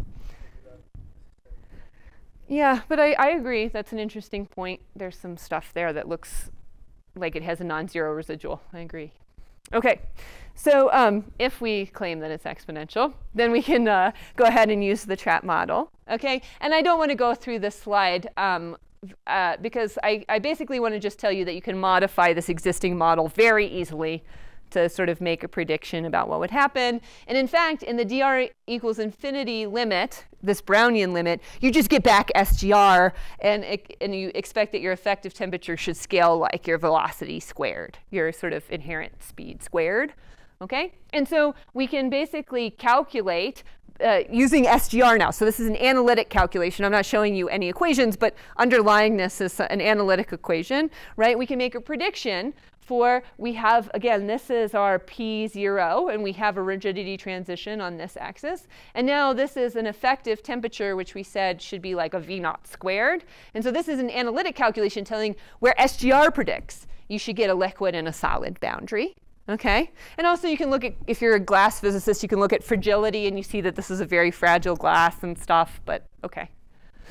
Yeah, but I, I agree. That's an interesting point. There's some stuff there that looks like it has a non-zero residual. I agree. OK, so um, if we claim that it's exponential, then we can uh, go ahead and use the trap model. OK, and I don't want to go through this slide um, uh, because I, I basically want to just tell you that you can modify this existing model very easily to sort of make a prediction about what would happen. And in fact, in the dr equals infinity limit, this Brownian limit, you just get back S G R, and, it, and you expect that your effective temperature should scale like your velocity squared, your sort of inherent speed squared. Okay? And so we can basically calculate uh, using S G R now. So this is an analytic calculation. I'm not showing you any equations, but underlying this is an analytic equation, right? We can make a prediction for, we have, again, this is our P zero, and we have a rigidity transition on this axis. And now this is an effective temperature, which we said should be like a V naught squared. And so this is an analytic calculation telling where S G R predicts you should get a liquid and a solid boundary. Okay? And also you can look at, if you're a glass physicist, you can look at fragility, and you see that this is a very fragile glass and stuff, but okay.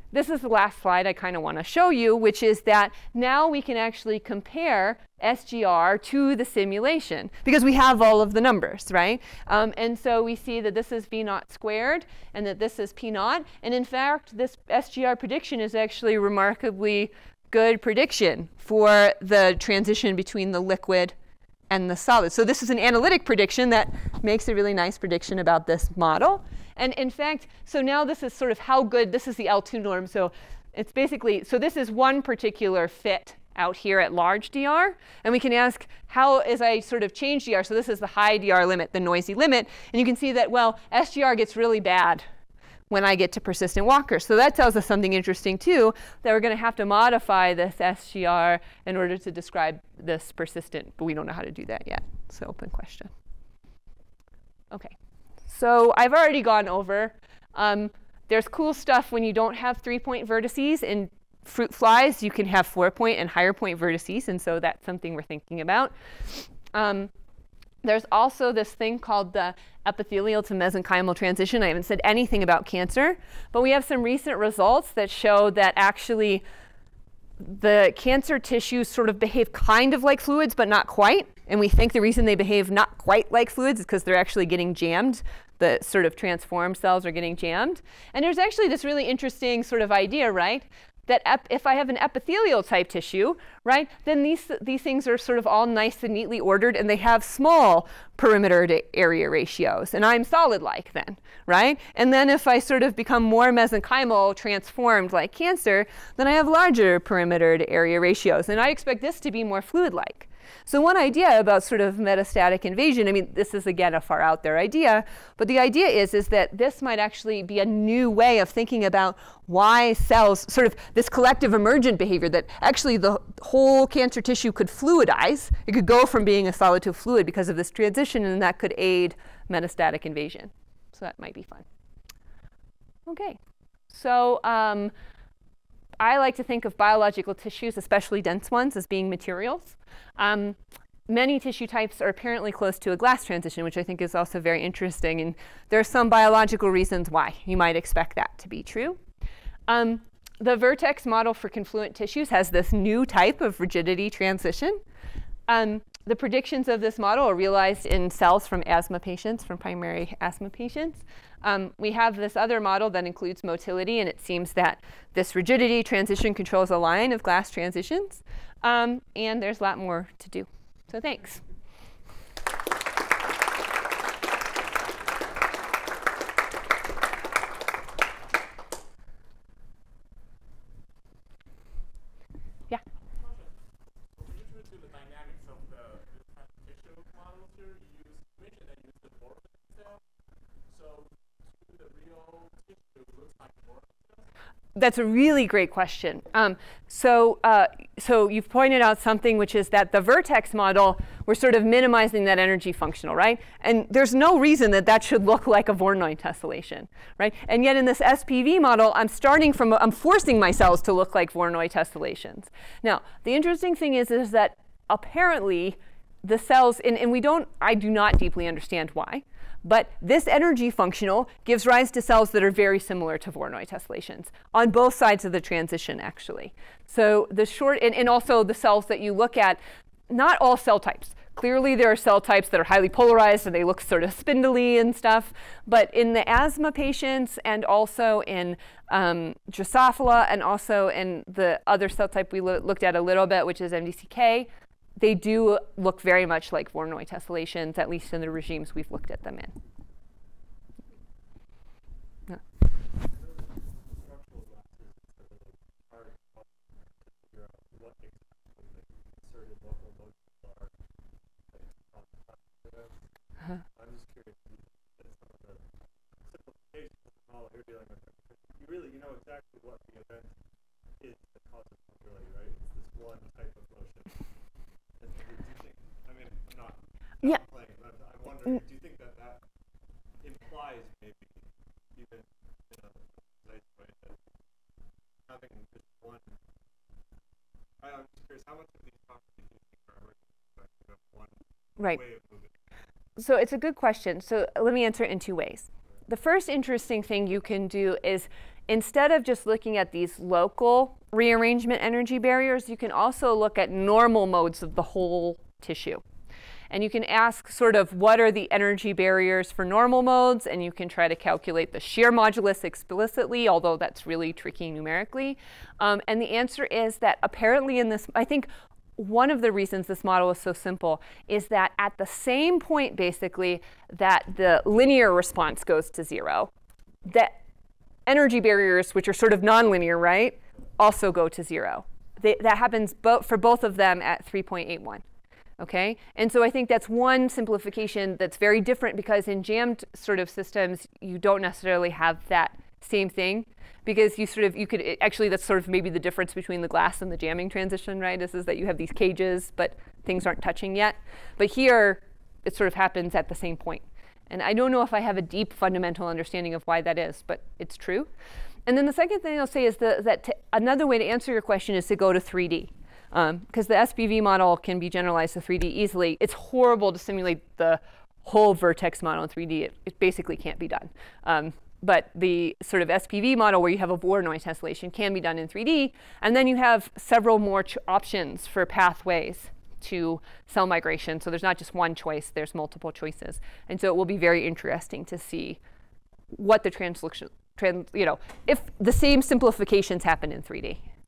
this is the last slide I kind of want to show you, which is that now we can actually compare S G R to the simulation because we have all of the numbers, right? Um, and so we see that this is V naught squared and that this is P naught. And in fact, this S G R prediction is actually a remarkably good prediction for the transition between the liquid and the solid. So this is an analytic prediction that makes a really nice prediction about this model. And in fact, so now this is sort of how good, this is the L two norm. So it's basically, so this is one particular fit out here at large D R. And we can ask how, as I sort of change D R, so this is the high D R limit, the noisy limit. And you can see that, well, S G R gets really bad when I get to persistent walkers. So that tells us something interesting too, that we're going to have to modify this S G R in order to describe this persistent, but we don't know how to do that yet. So open question. Okay, so I've already gone over. Um, there's cool stuff when you don't have three-point vertices. In fruit flies, you can have four-point and higher-point vertices, and so that's something we're thinking about. Um, There's also this thing called the epithelial to mesenchymal transition. I haven't said anything about cancer, but we have some recent results that show that actually the cancer tissues sort of behave kind of like fluids, but not quite. And we think the reason they behave not quite like fluids is because they're actually getting jammed. The sort of transformed cells are getting jammed. And there's actually this really interesting sort of idea, right? That ep if I have an epithelial type tissue, right, then these, these things are sort of all nice and neatly ordered, and they have small perimeter to area ratios. And I'm solid-like then, right? And then if I sort of become more mesenchymal, transformed like cancer, then I have larger perimeter to area ratios. And I expect this to be more fluid-like. So one idea about sort of metastatic invasion, I mean, this is again a far out there idea, but the idea is, is that this might actually be a new way of thinking about why cells, sort of this collective emergent behavior that actually the whole cancer tissue could fluidize. It could go from being a solid to a fluid because of this transition, and that could aid metastatic invasion. So that might be fun. Okay, so um, I like to think of biological tissues, especially dense ones, as being materials. Um, many tissue types are apparently close to a glass transition, which I think is also very interesting. And there are some biological reasons why you might expect that to be true. Um, the Vertex model for confluent tissues has this new type of rigidity transition. Um, the predictions of this model are realized in cells from asthma patients, from primary asthma patients. Um, we have this other model that includes motility, and it seems that this rigidity transition controls a line of glass transitions. Um, and there's a lot more to do. So thanks. Yeah. That's a really great question. Um, so, uh, so you've pointed out something, which is that the Vertex model, we're sort of minimizing that energy functional, right? And there's no reason that that should look like a Voronoi tessellation, right? And yet in this S P V model, I'm starting from, I'm forcing my cells to look like Voronoi tessellations. Now, the interesting thing is, is that apparently the cells, and, and we don't, I do not deeply understand why, but this energy functional gives rise to cells that are very similar to Voronoi tessellations on both sides of the transition, actually. So the short, and, and also the cells that you look at, not all cell types. Clearly, there are cell types that are highly polarized and they look sort of spindly and stuff. But in the asthma patients and also in um, Drosophila and also in the other cell type we lo looked at a little bit, which is M D C K, they do look very much like Voronoi tessellations, at least in the regimes we've looked at them in. Yeah. Uh-huh. I'm just curious, some of the simplifications of the model you're dealing with, you really, you know exactly what the event is that causes mobility, right? It's this one type of motion. And do you think, I mean, I'm not yeah. playing, but I'm wondering, do you think that that implies maybe even in a precise way that having just one, I, I'm just curious, how much of these properties do you think are emerging of one right. way of moving? So it's a good question. So let me answer it in two ways. The first interesting thing you can do is instead of just looking at these local rearrangement energy barriers, you can also look at normal modes of the whole tissue. And you can ask sort of what are the energy barriers for normal modes, and you can try to calculate the shear modulus explicitly, although that's really tricky numerically. Um, and the answer is that apparently in this, I think one of the reasons this model is so simple is that at the same point, basically, that the linear response goes to zero, the energy barriers, which are sort of nonlinear, right, also go to zero. They, that happens bo- for both of them at three point eight one. Okay, and so I think that's one simplification that's very different, because in jammed sort of systems, you don't necessarily have that same thing, because you sort of, you could, actually that's sort of maybe the difference between the glass and the jamming transition, right, is, is that you have these cages, but things aren't touching yet. But here, it sort of happens at the same point. And I don't know if I have a deep fundamental understanding of why that is, but it's true. And then the second thing I'll say is the, that to, another way to answer your question is to go to three D. Because um, the S P V model can be generalized to three D easily. It's horrible to simulate the whole vertex model in three D. It, it basically can't be done. Um, but the sort of S P V model, where you have a Voronoi tessellation, can be done in three D. And then you have several more ch options for pathways to cell migration. So there's not just one choice, there's multiple choices. And so it will be very interesting to see what the translocation, trans, you know, if the same simplifications happen in three D.